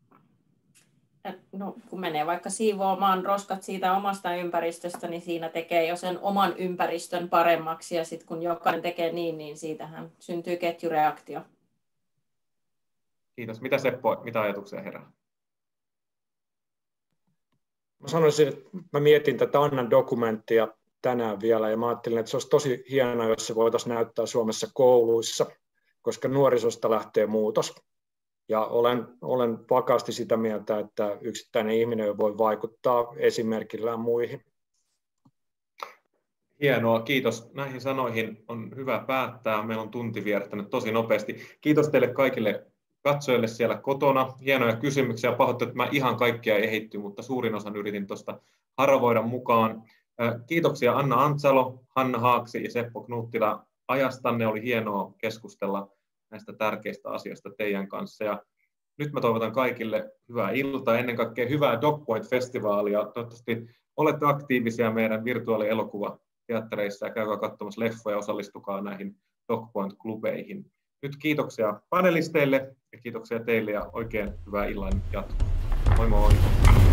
No, kun menee vaikka siivoamaan roskat siitä omasta ympäristöstä, niin siinä tekee jo sen oman ympäristön paremmaksi, ja sitten kun jokainen tekee niin, niin siitähän syntyy ketjureaktio. Kiitos. Mitä Seppo, mitä ajatuksia herää? Mä sanoisin, että mä mietin tätä Annan dokumenttia tänään vielä, ja mä ajattelin, että se olisi tosi hienoa, jos se voitaisiin näyttää Suomessa kouluissa, koska nuorisosta lähtee muutos. Ja olen, olen vakaasti sitä mieltä, että yksittäinen ihminen voi vaikuttaa esimerkillään muihin. Hienoa, kiitos. Näihin sanoihin on hyvä päättää. Meillä on tunti vierähtänyt tosi nopeasti. Kiitos teille kaikille katsojille siellä kotona. Hienoja kysymyksiä. Pahoittelen, että mä ihan kaikkia ei ehitty, mutta suurin osan yritin tuosta haravoida mukaan. Kiitoksia Anna Antsalo, Hanna Haaksi ja Seppo Knuuttila ajastanne. Oli hienoa keskustella näistä tärkeistä asioista teidän kanssa. Ja nyt mä toivotan kaikille hyvää iltaa, ennen kaikkea hyvää DocPoint-festivaalia. Toivottavasti olette aktiivisia meidän virtuaalielokuvateattereissa ja käykää katsomassa leffoja ja osallistukaa näihin DocPoint-klubeihin. Nyt kiitoksia panelisteille ja kiitoksia teille ja oikein hyvää illan jatkoa. Moi moi!